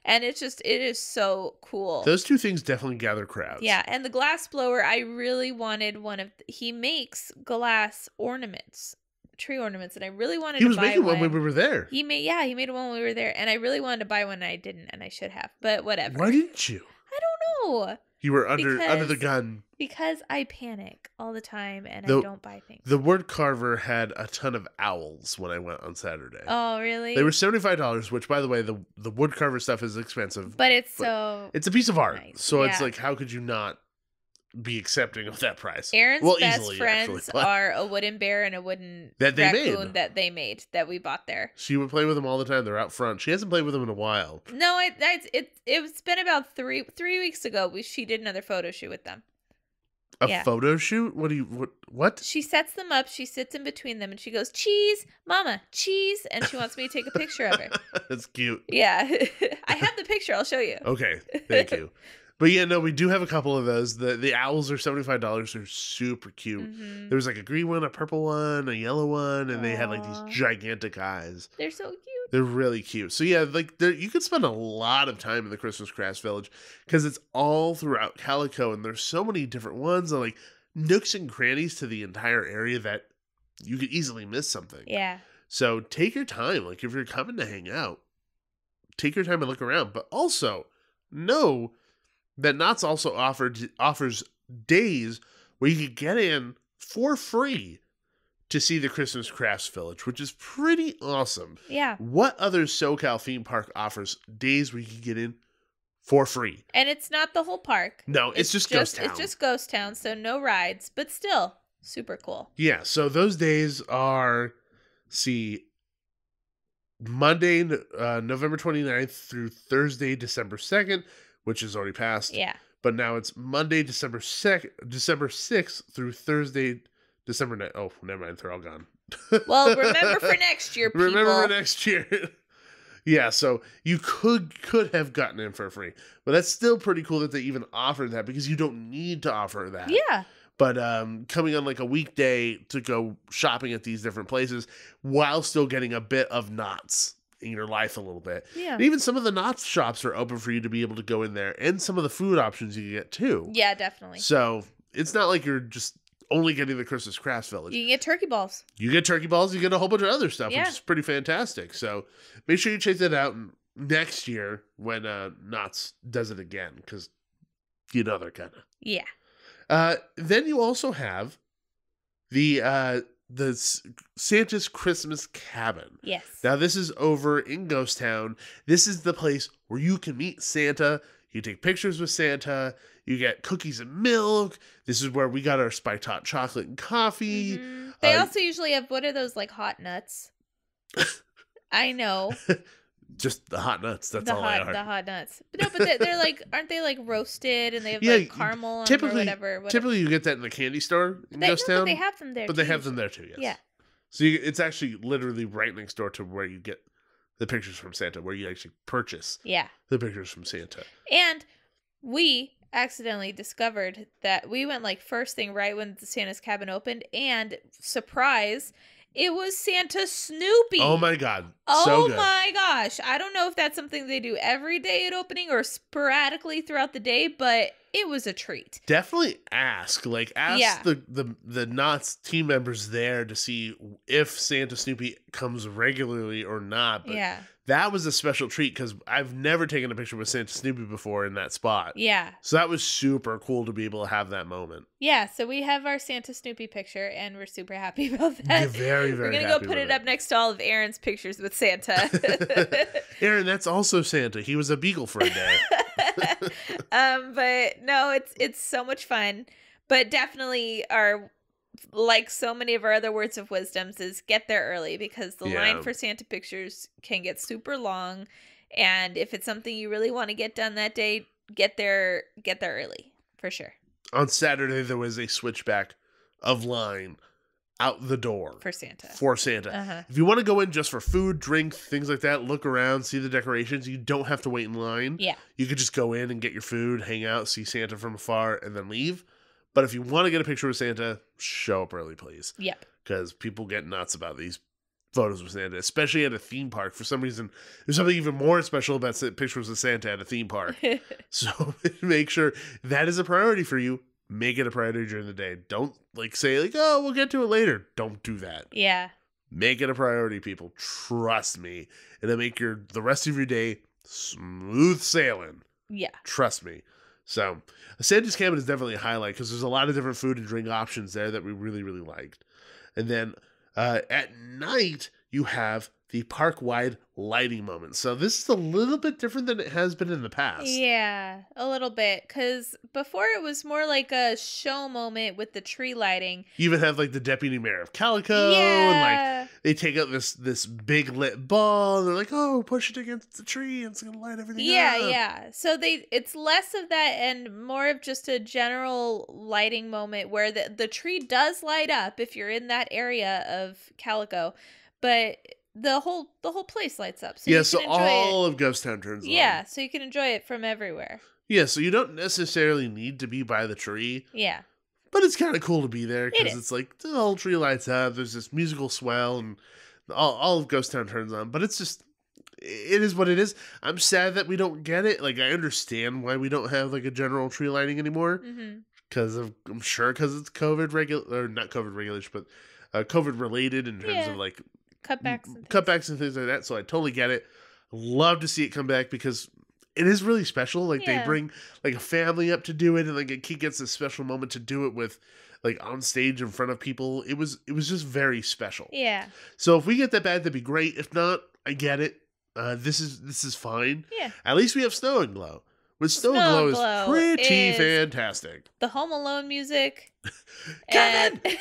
And it's just, it is so cool. Those two things definitely gather crowds. Yeah, and the glass blower, I really wanted one of, he makes glass ornaments, tree ornaments, and I really wanted He was to buy making one. one when we were there. He made, yeah, he made one when we were there, and I really wanted to buy one, and I didn't, and I should have, but whatever. Why didn't you? I don't know. You were under Because- under the gun. Because I panic all the time, and The- I don't buy things. The wood carver had a ton of owls when I went on Saturday. Oh, really? They were seventy-five dollars, which, by the way, the, the wood carver stuff is expensive. But it's but so... It's a piece of art. nice. So it's Yeah. like, how could you not be accepting of that price? Aaron's well, best easily, friends actually, but are a wooden bear and a wooden That they made. raccoon that they made, that we bought there. She would play with them all the time. They're out front. She hasn't played with them in a while. No, I, it's it, it's been about three three weeks ago. We She did another photo shoot with them. A Yeah. photo shoot? What do you... What? What? She sets them up, she sits in between them, and she goes, cheese, mama, cheese, and she wants me to take a picture of her. That's cute. Yeah. I have the picture. I'll show you. Okay, thank you. But yeah, no, we do have a couple of those. The the owls are seventy-five dollars. They're super cute. Mhm. There was like a green one, a purple one, a yellow one, and they had like Aw. these gigantic eyes. They're so cute. They're really cute. So yeah, like there, you could spend a lot of time in the Christmas Crafts Village because it's all throughout Calico, and there's so many different ones and like nooks and crannies to the entire area that you could easily miss something. Yeah. So take your time. Like if you're coming to hang out, take your time and look around. But also know that Knott's also offered offers days where you could get in for free to see the Christmas Crafts Village, which is pretty awesome. Yeah. What other SoCal theme park offers days where you can get in for free? And it's not the whole park. No, it's, just Ghost Town. It's just Ghost Town, so no rides, but still super cool. Yeah, so those days are, see, Monday, uh, November twenty-ninth through Thursday, December second, which is already passed. Yeah. But now it's Monday, December second, December sixth through Thursday, December ninth. Oh, never mind. They're all gone. Well, remember for next year, people. Remember for next year. Yeah, so you could could have gotten in for free. But that's still pretty cool that they even offered that because you don't need to offer that. Yeah. But um, coming on like a weekday to go shopping at these different places while still getting a bit of Knott's in your life a little bit. Yeah. And even some of the Knott's shops are open for you to be able to go in there and some of the food options you can get too. Yeah, definitely. So it's not like you're just only getting the Christmas Crafts Village. You can get turkey balls. You get turkey balls, you get a whole bunch of other stuff, Yeah. which is pretty fantastic. So make sure you check that out next year when uh, Knott's does it again, because you know they're gonna. Yeah. Uh, then you also have the uh, the S- Santa's Christmas Cabin. Yes. Now this is over in Ghost Town. This is the place where you can meet Santa. You take pictures with Santa. You get cookies and milk. This is where we got our spiked hot chocolate and coffee. Mhm. They Uh, also usually have, what are those, like hot nuts? I know. Just the hot nuts. That's the all hot, they are. the hot nuts. But no, but they're, they're like, aren't they like roasted and they have Yeah, like caramel on them or typically, whatever? whatever. typically you get that in the candy store in they, Ghost no, Town. but they have them there. But they too. have them there too. Yes. Yeah. So you, it's actually literally right next door to where you get the pictures from Santa, where you actually purchase Yeah. the pictures from Santa. And we accidentally discovered that we went like first thing right when the Santa's Cabin opened, and surprise, it was Santa Snoopy. Oh my god. Oh So good. my gosh. I don't know if that's something they do every day at opening or sporadically throughout the day, but it was a treat. Definitely ask. Like ask Yeah. the, the the Knott's team members there to see if Santa Snoopy comes regularly or not. But Yeah. that was a special treat because I've never taken a picture with Santa Snoopy before in that spot. Yeah. So that was super cool to be able to have that moment. Yeah, so we have our Santa Snoopy picture and we're super happy about You're that. very, very We're going to happy go put with it up next to all of Aaron's pictures with Santa. Aaron, that's also Santa. He was a beagle for a day. um, but no, it's it's so much fun. But definitely our, like so many of our other words of wisdoms, is get there early because the Yeah. line for Santa pictures can get super long. And if it's something you really want to get done that day, get there get there early for sure. On Saturday, there was a switchback of line out the door For Santa. for Santa. Uh-huh. If you want to go in just for food, drink, things like that, look around, see the decorations, you don't have to wait in line. Yeah. You could just go in and get your food, hang out, see Santa from afar, and then leave. But if you want to get a picture with Santa, show up early, please. Yep. Because people get nuts about these photos with Santa, especially at a theme park. For some reason, there's something even more special about pictures of Santa at a theme park. So make sure that is a priority for you. Make it a priority during the day. Don't like say like, oh, we'll get to it later. Don't do that. Yeah. Make it a priority, people. Trust me. It'll make your the rest of your day smooth sailing. Yeah. Trust me. So Santa's Cabin is definitely a highlight because there's a lot of different food and drink options there that we really, really liked. And then uh, at night, you have the park-wide lighting moment. So this is a little bit different than it has been in the past. Yeah, a little bit. Because before it was more like a show moment with the tree lighting. You even have like the deputy mayor of Calico. Yeah. And like they take out this this big lit ball. And they're like, oh, push it against the tree. And it's going to light everything yeah, up. Yeah, So they it's less of that and more of just a general lighting moment where the, the tree does light up if you're in that area of Calico. But the whole the whole place lights up. So yeah, you so can enjoy all it. of Ghost Town turns on. Yeah, so you can enjoy it from everywhere. Yeah, so you don't necessarily need to be by the tree. Yeah. But it's kind of cool to be there It because is. it's like the whole tree lights up. There's this musical swell and all, all of Ghost Town turns on. But it's just, it is what it is. I'm sad that we don't get it. Like, I understand why we don't have like a general tree lighting anymore. Mm-hmm. Because of, I'm sure because it's COVID regul or not COVID regulation, but uh, COVID related in terms Yeah. of like Cutbacks and things. cutbacks and things like that. So I totally get it. Love to see it come back because it is really special. Like Yeah. they bring like a family up to do it, and like a kid gets a special moment to do it with, like on stage in front of people. It was it was just very special. Yeah. So if we get that back, that'd be great. If not, I get it. Uh, this is this is fine. Yeah. At least we have Snow and Glow. With Snow, Snow and Glow and is Glow pretty is- fantastic. The Home Alone music. Kevin! And-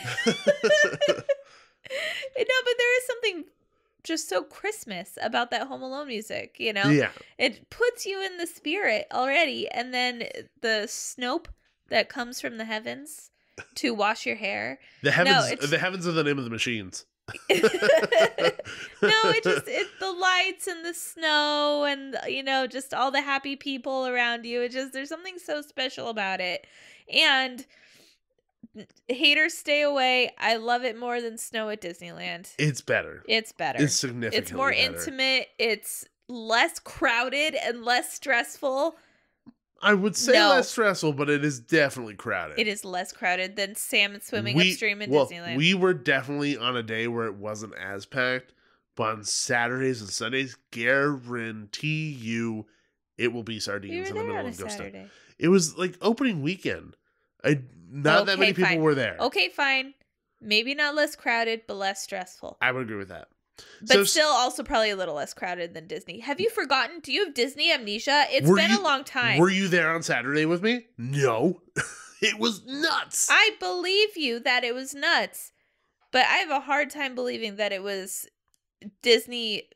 No, but there is something just so Christmas about that Home Alone music, you know? Yeah. It puts you in the spirit already. And then the snope that comes from the heavens to wash your hair. The heavens it's- the heavens are the name of the machines. No, it just it the lights and the snow and you know just all the happy people around you. It just there's something so special about it. And haters stay away. I love it more than snow at Disneyland. It's better. It's better. It's significantly It's more better. intimate. It's less crowded and less stressful. I would say No. less stressful, but it is definitely crowded. It is less crowded than salmon swimming We- upstream in well, Disneyland. We were definitely on a day where it wasn't as packed, but on Saturdays and Sundays, guarantee you it will be We sardines were in the there middle on a of Ghost Town. Saturday. It was like opening weekend. I not that Okay, many people fine. were there. Okay, fine. Maybe not less crowded, but less stressful. I would agree with that. But So- still, also probably a little less crowded than Disney. Have you forgotten? Do you have Disney amnesia? It's Were been you- a long time. Were you there on Saturday with me? No. It was nuts. I believe you that it was nuts, but I have a hard time believing that it was Disney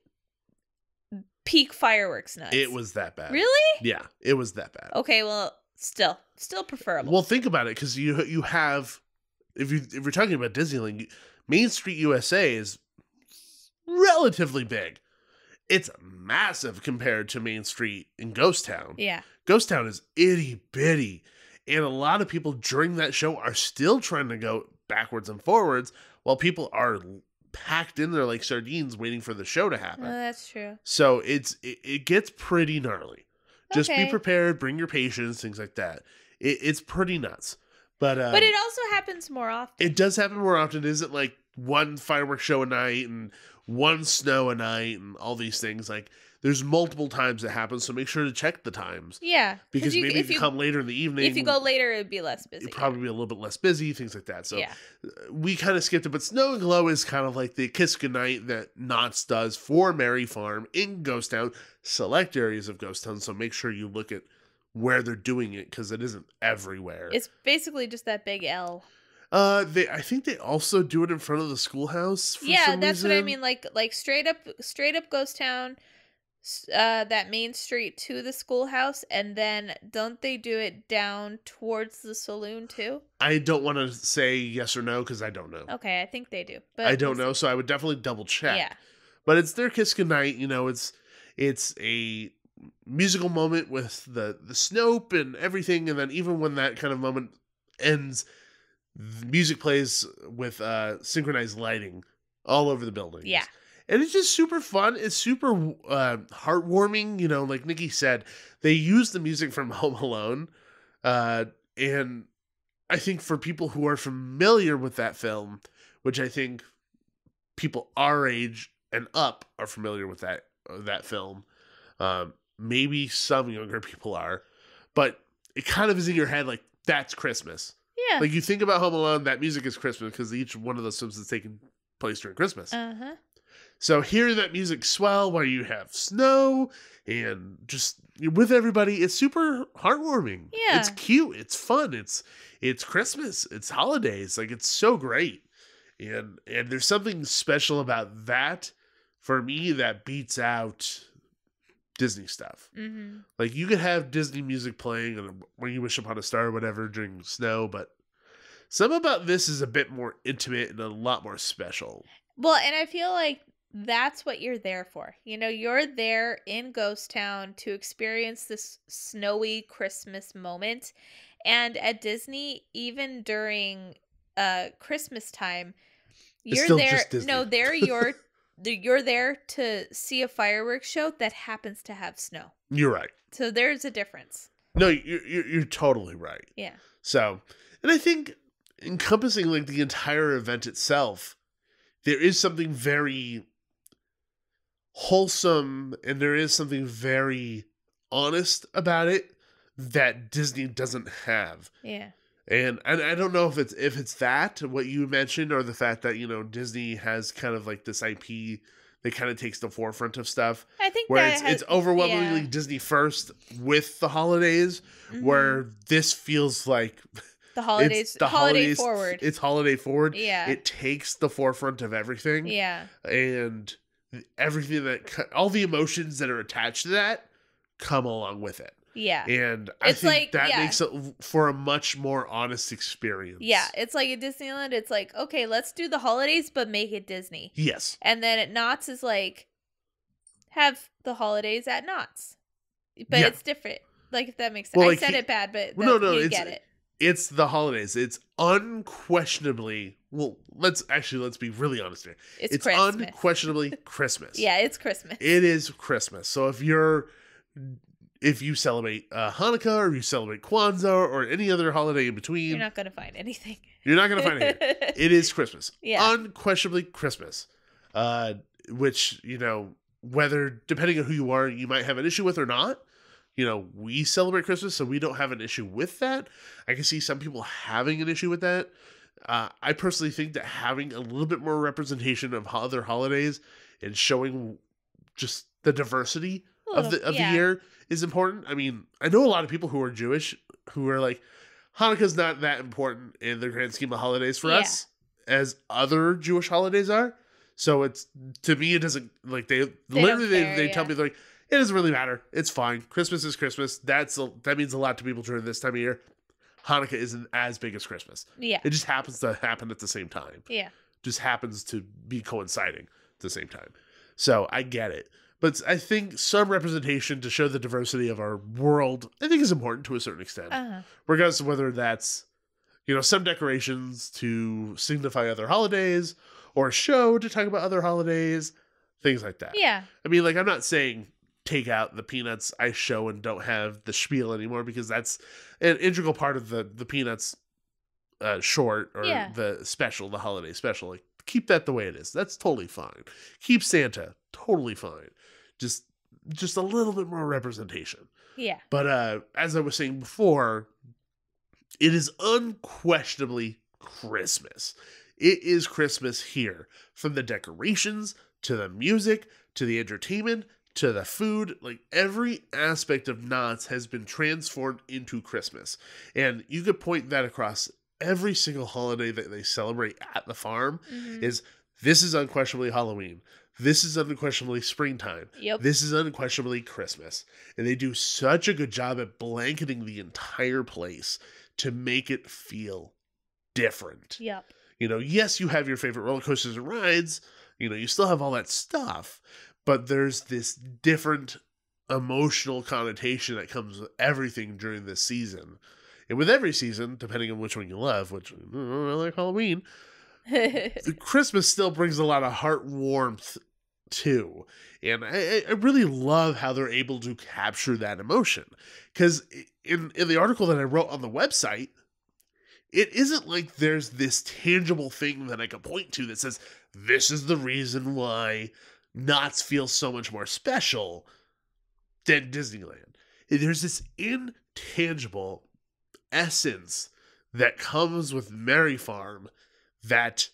peak fireworks nuts. It was that bad. Really? Yeah, it was that bad. Okay, well, still, still preferable. Well, think about it, because you you have, if you if you're talking about Disneyland, you- Main Street U S A is relatively big. It's massive compared to Main Street in Ghost Town. yeah. Ghost Town is itty bitty, and a lot of people during that show are still trying to go backwards and forwards, while people are packed in there like sardines waiting for the show to happen. Oh, that's true. So it's it, it gets pretty gnarly. Just Okay. be prepared, bring your patience, things like that. It, it's pretty nuts. But um, But it also happens more often. it does happen more often. It isn't like one fireworks show a night and one snow a night and all these things. Like there's multiple times it happens, so make sure to check the times. Yeah. Because you, maybe if if you you come later in the evening, if you go later, it'd be less busy. it'd probably be a little bit less busy, things like that. So yeah. we kind of skipped it, but Snow and Glow is kind of like the kiss goodnight that Knott's does for Mary Farm in Ghost Town, select areas of Ghost Town. So make sure you look at where they're doing it because it isn't everywhere. It's basically just that big L. uh, they I think they also do it in front of the schoolhouse. For Yeah, some that's what I reason. mean. Like like straight up straight up Ghost Town, s- uh, that main street to the schoolhouse, and then don't they do it down towards the saloon too? I don't want to say yes or no because I don't know. Okay, I think they do. But I don't we'll know, so I would definitely double see. check. Yeah. But it's their kiss goodnight. You know, it's it's a musical moment with the the Snope and everything, and then even when that kind of moment ends, the music plays with uh synchronized lighting all over the building. Yeah. And it's just super fun. It's super uh, heartwarming. You know, like Nikki said, they use the music from Home Alone. Uh, and I think for people who are familiar with that film, which I think people our age and up are familiar with that uh, that film, um, maybe some younger people are, but it kind of is in your head like, that's Christmas. Yeah. Like you think about Home Alone, that music is Christmas because each one of those films is taking place during Christmas. Uh-huh. So hearing that music swell while you have snow and just with everybody, it's super heartwarming. Yeah. It's cute. It's fun. It's it's Christmas. It's holidays. Like it's so great. And and there's something special about that for me that beats out Disney stuff. Mm-hmm. Like you could have Disney music playing and When You Wish Upon a Star or whatever during snow, but something about this is a bit more intimate and a lot more special. Well, and I feel like that's what you're there for. You know, you're there in Ghost Town to experience this snowy Christmas moment. And at Disney, even during uh Christmas time, It's you're still there. just Disney. No, there you're you're there to see a fireworks show that happens to have snow. You're right. So there's a difference. No, you're you're, you're totally right. Yeah. So, and I think encompassing like the entire event itself, there is something very wholesome and there is something very honest about it that Disney doesn't have. Yeah. And and I don't know if it's if it's that what you mentioned or the fact that, you know, Disney has kind of like this I P that kind of takes the forefront of stuff. I think where that it's has, it's overwhelmingly yeah. Disney first with the holidays, Mhm. where this feels like the holidays, it's the holiday holidays forward. It's holiday forward. Yeah. It takes the forefront of everything. Yeah. And everything that co- all the emotions that are attached to that come along with it. Yeah. And I It's think like- that yeah. makes it for a much more honest experience. Yeah. It's like at Disneyland, it's like, okay, let's do the holidays, but make it Disney. Yes. And then at Knott's is like, have the holidays at Knott's. But Yeah. it's different. Like, if that makes sense. Well, I like, said he- it bad, but Well, no, that- no, you it's get it. it's the holidays. It's unquestionably well. Let's actually let's be really honest here. It's, It's Christmas. unquestionably Christmas. Yeah, it's Christmas. It is Christmas. So if you're if you celebrate uh, Hanukkah or you celebrate Kwanzaa or any other holiday in between, You're not going to find anything. you're not going to find it here. It is Christmas. Yeah. Unquestionably Christmas. Uh, which, you know, whether, depending on who you are, you might have an issue with or not. You know, we celebrate Christmas, so we don't have an issue with that. I can see some people having an issue with that. Uh, I personally think that having a little bit more representation of other holidays and showing just the diversity A of little- the of yeah. the year is important. I mean, I know a lot of people who are Jewish who are like, Hanukkah's not that important in the grand scheme of holidays for Yeah. us as other Jewish holidays are. So it's, to me, it doesn't, like, they, don't literally, they, care, they yeah. tell me, they're like, it doesn't really matter. It's fine. Christmas is Christmas. That's a, that means a lot to people during this time of year. Hanukkah isn't as big as Christmas. Yeah. It just happens to happen at the same time. Yeah. Just happens to be coinciding at the same time. So I get it. But I think some representation to show the diversity of our world, I think, is important to a certain extent. Uh-huh. Regardless of whether that's, you know, some decorations to signify other holidays or a show to talk about other holidays, things like that. Yeah. I mean, like, I'm not saying take out the Peanuts Ice Show and don't have the spiel anymore, because that's an integral part of the, the Peanuts uh, short or Yeah. the special, the holiday special. Like, keep that the way it is. That's totally fine. Keep Santa. Totally fine. Just just a little bit more representation. Yeah. But uh, as I was saying before, it is unquestionably Christmas. It is Christmas here. From the decorations, to the music, to the entertainment, to the food. Like, every aspect of Knott's has been transformed into Christmas. And you could point that across every single holiday that they celebrate at the farm. Mhm. Is this is unquestionably Halloween. This is unquestionably springtime. Yep. This is unquestionably Christmas. And they do such a good job at blanketing the entire place to make it feel different. Yep. You know, yes, you have your favorite roller coasters and rides. You know, you still have all that stuff. But there's this different emotional connotation that comes with everything during this season. And with every season, depending on which one you love, which I like Halloween, the Christmas still brings a lot of heart warmth too. And I, I really love how they're able to capture that emotion. Because in, in the article that I wrote on the website, it isn't like there's this tangible thing that I can point to that says, this is the reason why Knott's feels so much more special than Disneyland. There's this intangible essence that comes with Merry Farm that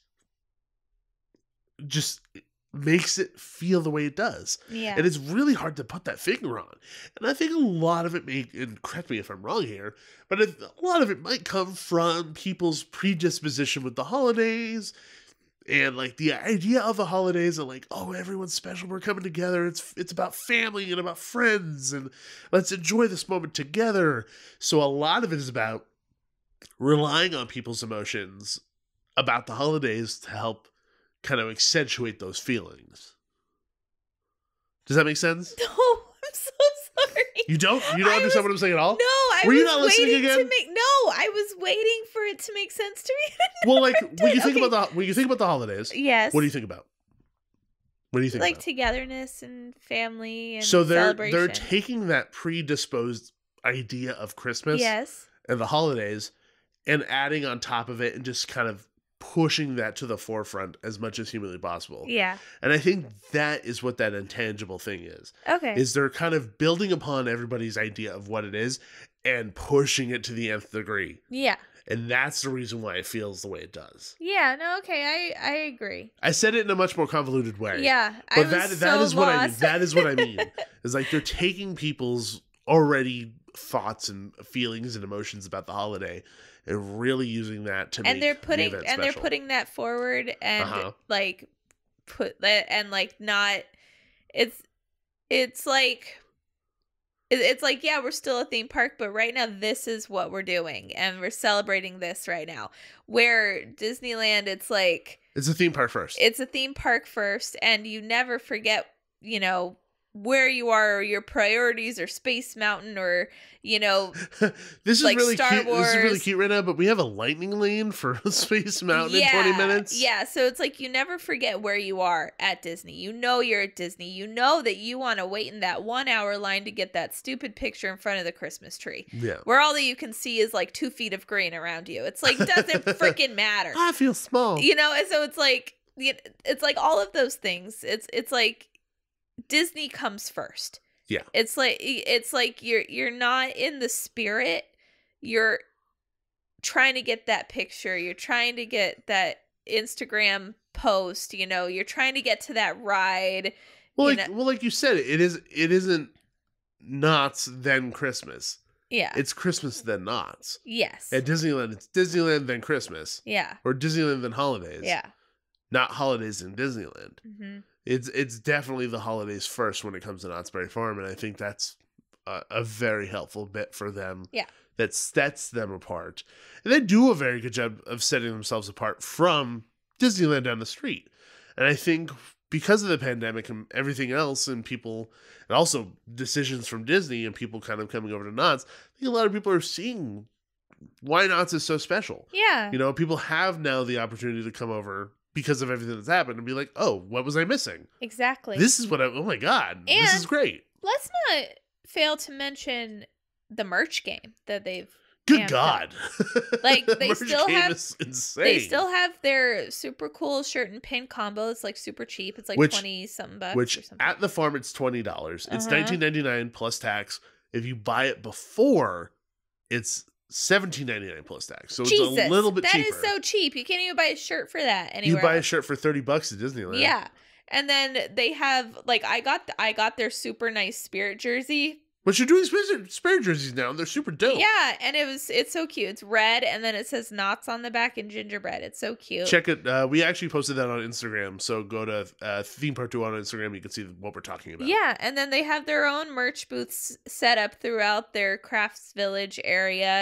just makes it feel the way it does. Yeah. And it's really hard to put that finger on. And I think a lot of it may, and correct me if I'm wrong here, but a lot of it might come from people's predisposition with the holidays and like the idea of the holidays and like, oh, everyone's special. We're coming together. It's, it's about family and about friends and let's enjoy this moment together. So a lot of it is about relying on people's emotions about the holidays to help kind of accentuate those feelings. Does that make sense? No, I'm so sorry. You don't? You don't I understand was, what I'm saying at all? No, I Were was you not listening waiting again? to make. No, I was waiting for it to make sense to me. Well, like when you think Okay. about the when you think about the holidays, Yes. what do you think about? What do you think Like about? togetherness and family and So they're celebration. they're taking that predisposed idea of Christmas Yes. and the holidays and adding on top of it and just kind of pushing that to the forefront as much as humanly possible. Yeah. And I think that is what that intangible thing is. Okay. Is they're kind of building upon everybody's idea of what it is and pushing it to the nth degree. Yeah. And that's the reason why it feels the way it does. Yeah. No. Okay. I I agree. I said it in a much more convoluted way. Yeah. I But was that so that is what I mean. lost. That is what I mean. It's like they're taking people's already thoughts and feelings and emotions about the holiday and really using that to and make they're the putting event and they're special. putting that forward and Uh-huh. like put that and like not it's it's like it- it's like yeah, we're still a theme park, but right now this is what we're doing and we're celebrating this right now. Where Disneyland, it's like It's a theme park first. it's a theme park first and you never forget, you know, where you are or your priorities or Space Mountain or, you know, This is like really Star cute. This is really Wars. cute right now, but we have a lightning lane for Space Mountain yeah, in twenty minutes. Yeah, so it's like you never forget where you are at Disney. You know you're at Disney. You know that you want to wait in that one hour line to get that stupid picture in front of the Christmas tree. Yeah. Where all that you can see is like two feet of green around you. It's like, doesn't freaking matter. I feel small. You know, and so it's like, it's like all of those things. It's it's like Disney comes first. Yeah. It's like it's like you're you're not in the spirit. You're trying to get that picture. You're trying to get that Instagram post, you know, you're trying to get to that ride. Well, you like, know- well, like you said, it is. It isn't Knott's then Christmas. Yeah. It's Christmas then Knott's. Yes. At Disneyland, it's Disneyland then Christmas, Yeah. or Disneyland then holidays. Yeah. Not holidays in Disneyland. hmm It's it's definitely the holidays first when it comes to Knott's Berry Farm, and I think that's a, a very helpful bit for them. Yeah. That sets them apart, and they do a very good job of setting themselves apart from Disneyland down the street. And I think because of the pandemic and everything else, and people, and also decisions from Disney and people kind of coming over to Knott's, I think a lot of people are seeing why Knott's is so special. Yeah. You know, people have now the opportunity to come over because of everything that's happened and be like, oh, what was I missing? Exactly. This is what I, oh my God, this is And- great. Let's not fail to mention the merch game that they've Good amped God. up. Like, they Merch still game have- is insane. They still have their super cool shirt and pin combo. It's like super cheap. It's like Which- twenty something bucks or Which something. at the farm, it's twenty dollars. It's Uh-huh. nineteen ninety-nine plus tax. If you buy it before, it's seventeen ninety-nine plus tax. So Jesus, it's a little bit that cheaper. is so cheap. You can't even buy a shirt for that you anywhere. buy a else. shirt for thirty bucks at Disneyland. Yeah. And then they have like I got I got their super nice Spirit jersey. But you're doing spirit, spirit jerseys now, and they're super dope. Yeah, and it was it's so cute. It's red and then it says Knott's on the back in gingerbread. It's so cute. Check it. Uh, we actually posted that on Instagram. So go to uh, Theme Park two on Instagram. You can see what we're talking about. Yeah, and then they have their own merch booths set up throughout their Crafts Village area.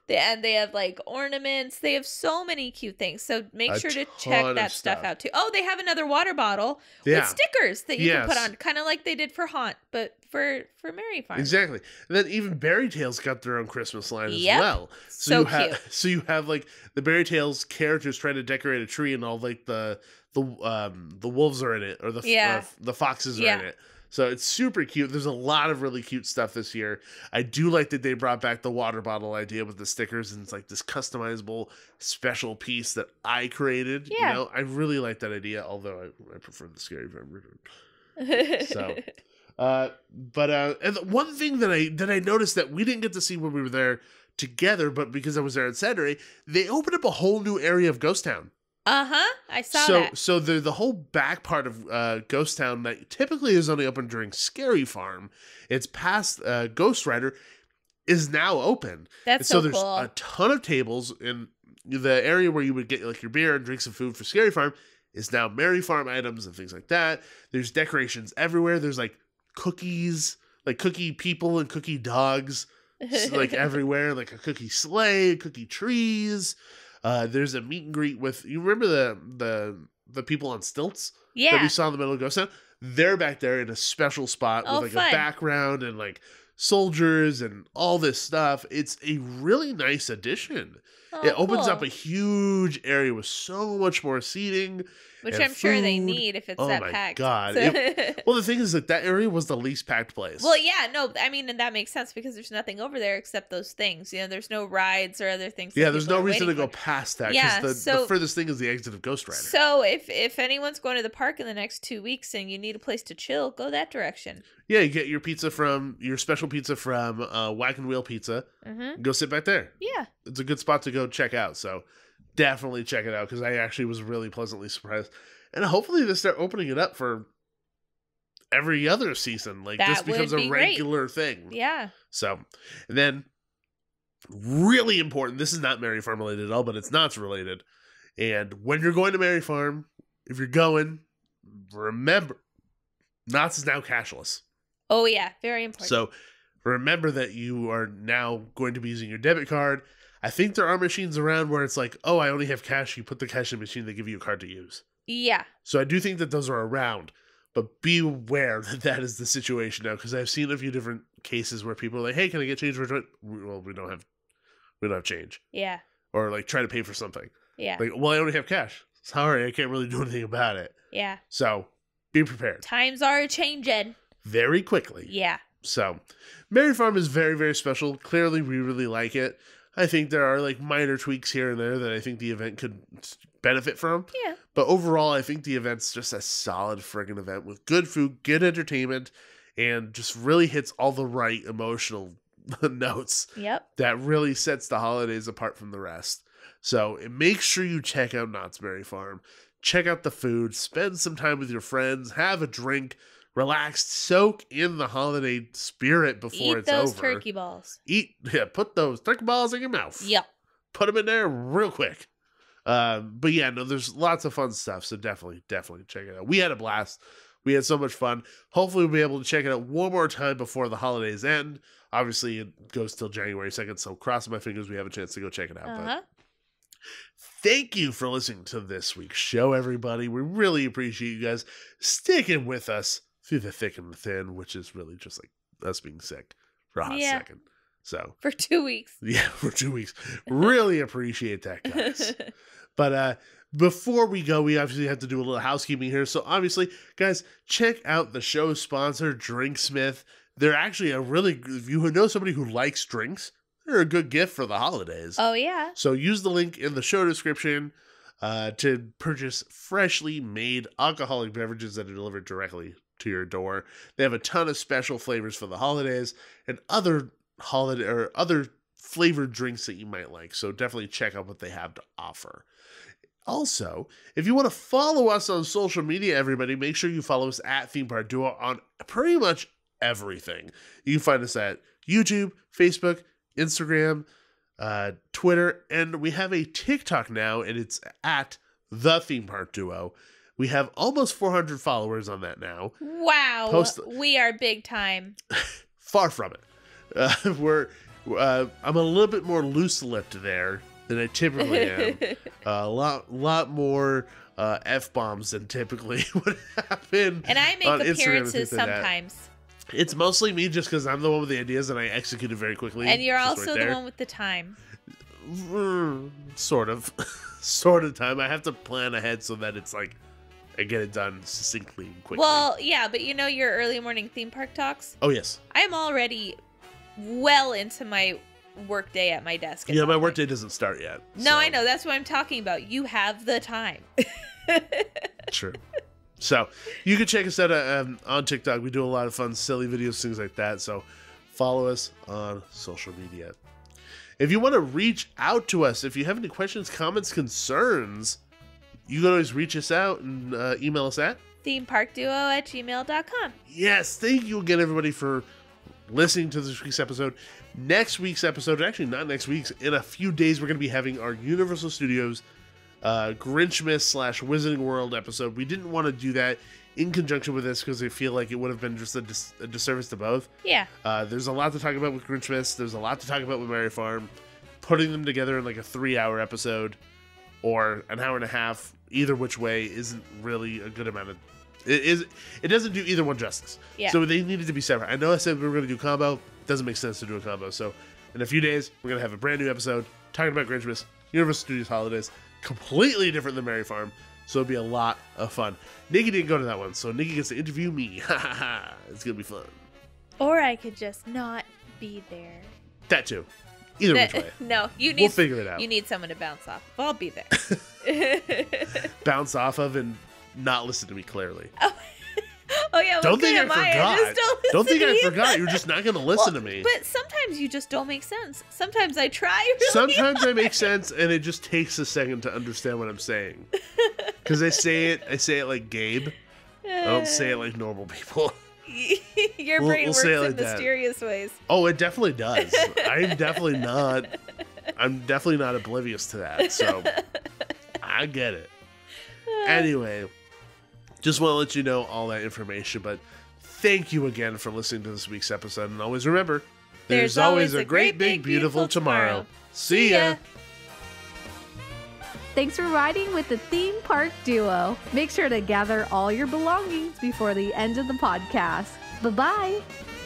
They, and they have like ornaments. They have so many cute things. So make A sure to ton check of that stuff stuff. out too. Oh, they have another water bottle Yeah. with stickers that you can put Yes. on, kind of like they did for Haunt, but for for Merry Farm. Exactly. And then even Berry Tales got their own Christmas line as Yep. well. So you have cute. so you have like the Berry Tales characters trying to decorate a tree, and all like the the um the wolves are in it, or the Yeah. uh, the foxes are Yeah. in it. So it's super cute. There's a lot of really cute stuff this year. I do like that they brought back the water bottle idea with the stickers, and it's like this customizable special piece that I created. Yeah. You know, I really like that idea, although I, I prefer the scary version. So, uh, but uh, and the one thing that I that I noticed that we didn't get to see when we were there together, but because I was there on Saturday, they opened up a whole new area of Ghost Town. Uh-huh. I saw so, that. So the the whole back part of uh, Ghost Town that typically is only open during Scary Farm, it's past uh, Ghost Rider, is now open. That's And so so there's cool. a ton of tables in the area where you would get like your beer and drinks and food for Scary Farm is now Merry Farm items and things like that. There's decorations everywhere. There's like cookies, like cookie people and cookie dogs, like everywhere, like a cookie sleigh, cookie trees. Uh, there's a meet and greet with, you remember the the the people on stilts that Yeah. we saw in the middle of Ghost Town? They're back there in a special spot Oh, with like fun. a background and like soldiers and all this stuff. It's a really nice addition. Oh, It opens cool. up a huge area with so much more seating. Which and I'm sure they food. need if it's Oh that my packed. God. So- It- Well, the thing is that that area was the least packed place. well, yeah, no, I mean, and that makes sense because there's nothing over there except those things. You know, there's no rides or other things. that yeah, there's people no are reason to waiting go for. past that because Yeah, the, so- the furthest thing is the exit of Ghost Rider. So if if anyone's going to the park in the next two weeks and you need a place to chill, go that direction. Yeah, you get your pizza from your special pizza from uh, Whack and Wheel Pizza. Mm-hmm. Go sit back there. Yeah. It's a good spot to go check out. So definitely check it out because I actually was really pleasantly surprised. And hopefully they start opening it up for every other season. Like That this becomes would a be great. regular thing. Yeah. So, and then really important. This is not Merry Farm related at all, but it's Knott's related. And when you're going to Merry Farm, if you're going, remember Knott's is now cashless. Oh yeah, very important. So remember that you are now going to be using your debit card. I think there are machines around where it's like, oh, I only have cash. You put the cash in the machine, they give you a card to use. yeah. So I do think that those are around, but be aware that that is the situation now because I've seen a few different cases where people are like, hey, can I get change for it? Well, we don't have, we don't have change. Yeah. Or like try to pay for something. Yeah. Like, well, I only have cash. Sorry, I can't really do anything about it. Yeah. So be prepared Times are changing. very quickly. Yeah. So, Merry Farm is very, very special. Clearly, we really like it. I think there are like minor tweaks here and there that I think the event could benefit from. Yeah. But overall, I think the event's just a solid friggin' event with good food, good entertainment, and just really hits all the right emotional notes Yep. that really sets the holidays apart from the rest. So, make sure you check out Knott's Berry Farm. Check out the food, spend some time with your friends, have a drink, relax, soak in the holiday spirit before Eat it's those over. turkey balls. Eat, yeah, put those turkey balls in your mouth. Yep. Put them in there real quick. Um, but yeah, no, there's lots of fun stuff. So definitely, definitely check it out. We had a blast. We had so much fun. Hopefully, we'll be able to check it out one more time before the holidays end. Obviously, it goes till January second. So crossing my fingers, we have a chance to go check it out. Uh But huh. thank you for listening to this week's show, everybody. We really appreciate you guys sticking with us through the thick and the thin, which is really just like us being sick for a hot Yeah. second. So, For two weeks. yeah, for two weeks. Really appreciate that, guys. But uh, before we go, we obviously have to do a little housekeeping here. So, obviously, guys, check out the show's sponsor, DRNXMYTH. They're actually a really, if you know somebody who likes drinks, they're a good gift for the holidays. Oh yeah. So use the link in the show description uh, to purchase freshly made alcoholic beverages that are delivered directly to your door. They have a ton of special flavors for the holidays and other holiday or other flavored drinks that you might like. So definitely check out what they have to offer. Also, if you want to follow us on social media, everybody, make sure you follow us at Theme Park Duo on pretty much everything. You can find us at YouTube, Facebook, Instagram, uh, Twitter, and we have a TikTok now, and it's at The Theme Park Duo. We have almost four hundred followers on that now. Wow. Post- We are big time. Far from it. Uh, we're Uh, I'm a little bit more loose-lipped there than I typically am. A uh, lot, lot more uh, f-bombs than typically would happen. And I make on appearances Instagram and sometimes. That. It's mostly me, just because I'm the one with the ideas and I execute it very quickly. And you're also right the one with the time. Mm, sort of, sort of time. I have to plan ahead so that it's like I get it done succinctly and quickly. Well, yeah, but you know your early morning theme park talks? Oh yes. I'm already well into my work day at my desk. Yeah, my work day doesn't start yet. No, so. I know. That's what I'm talking about. You have the time. True. So you can check us out um, on TikTok. We do a lot of fun, silly videos, things like that. So follow us on social media. If you want to reach out to us, if you have any questions, comments, concerns, you can always reach us out and uh, email us at themeparkduo at gmail dot com. Yes, thank you again, everybody, for listening to this week's episode. Next week's episode, actually not next week's, in a few days, we're going to be having our Universal Studios uh, Grinchmas slash Wizarding World episode. We didn't want to do that in conjunction with this because I feel like it would have been just a, dis- a disservice to both. Yeah. Uh, there's a lot to talk about with Grinchmas. There's a lot to talk about with Merry Farm. Putting them together in like a three-hour episode or an hour and a half, either which way, isn't really a good amount of... It is. It doesn't do either one justice. Yeah. So they needed to be separate. I know I said we were going to do combo. Doesn't make sense to do a combo. So in a few days, we're going to have a brand new episode talking about Grinchmas, Universal Studios holidays, completely different than Merry Farm. So it'll be a lot of fun. Nikki didn't go to that one, so Nikki gets to interview me. Ha ha ha. It's going to be fun. Or I could just not be there. That too. Either which way. No, you need. We'll figure it out. You need someone to bounce off. I'll be there. Bounce off of and not listen to me clearly. Oh, oh yeah. Don't what think I good am I? forgot. I just don't listen Don't think to I you. forgot. You're just not going to listen Well, to me. But sometimes you just don't make sense. Sometimes I try really Sometimes I hard. make sense, and it just takes a second to understand what I'm saying. Because I say it, I say it like Gabe. I don't say it like normal people. Your We'll- brain we'll works say it in like that. mysterious ways. Oh, it definitely does. I'm definitely not. I'm definitely not oblivious to that. So I get it. Anyway, just want to let you know all that information. But thank you again for listening to this week's episode. And always remember, there's, always a great, big, beautiful tomorrow. See ya. Thanks for riding with the Theme Park Duo. Make sure to gather all your belongings before the end of the podcast. Bye-bye.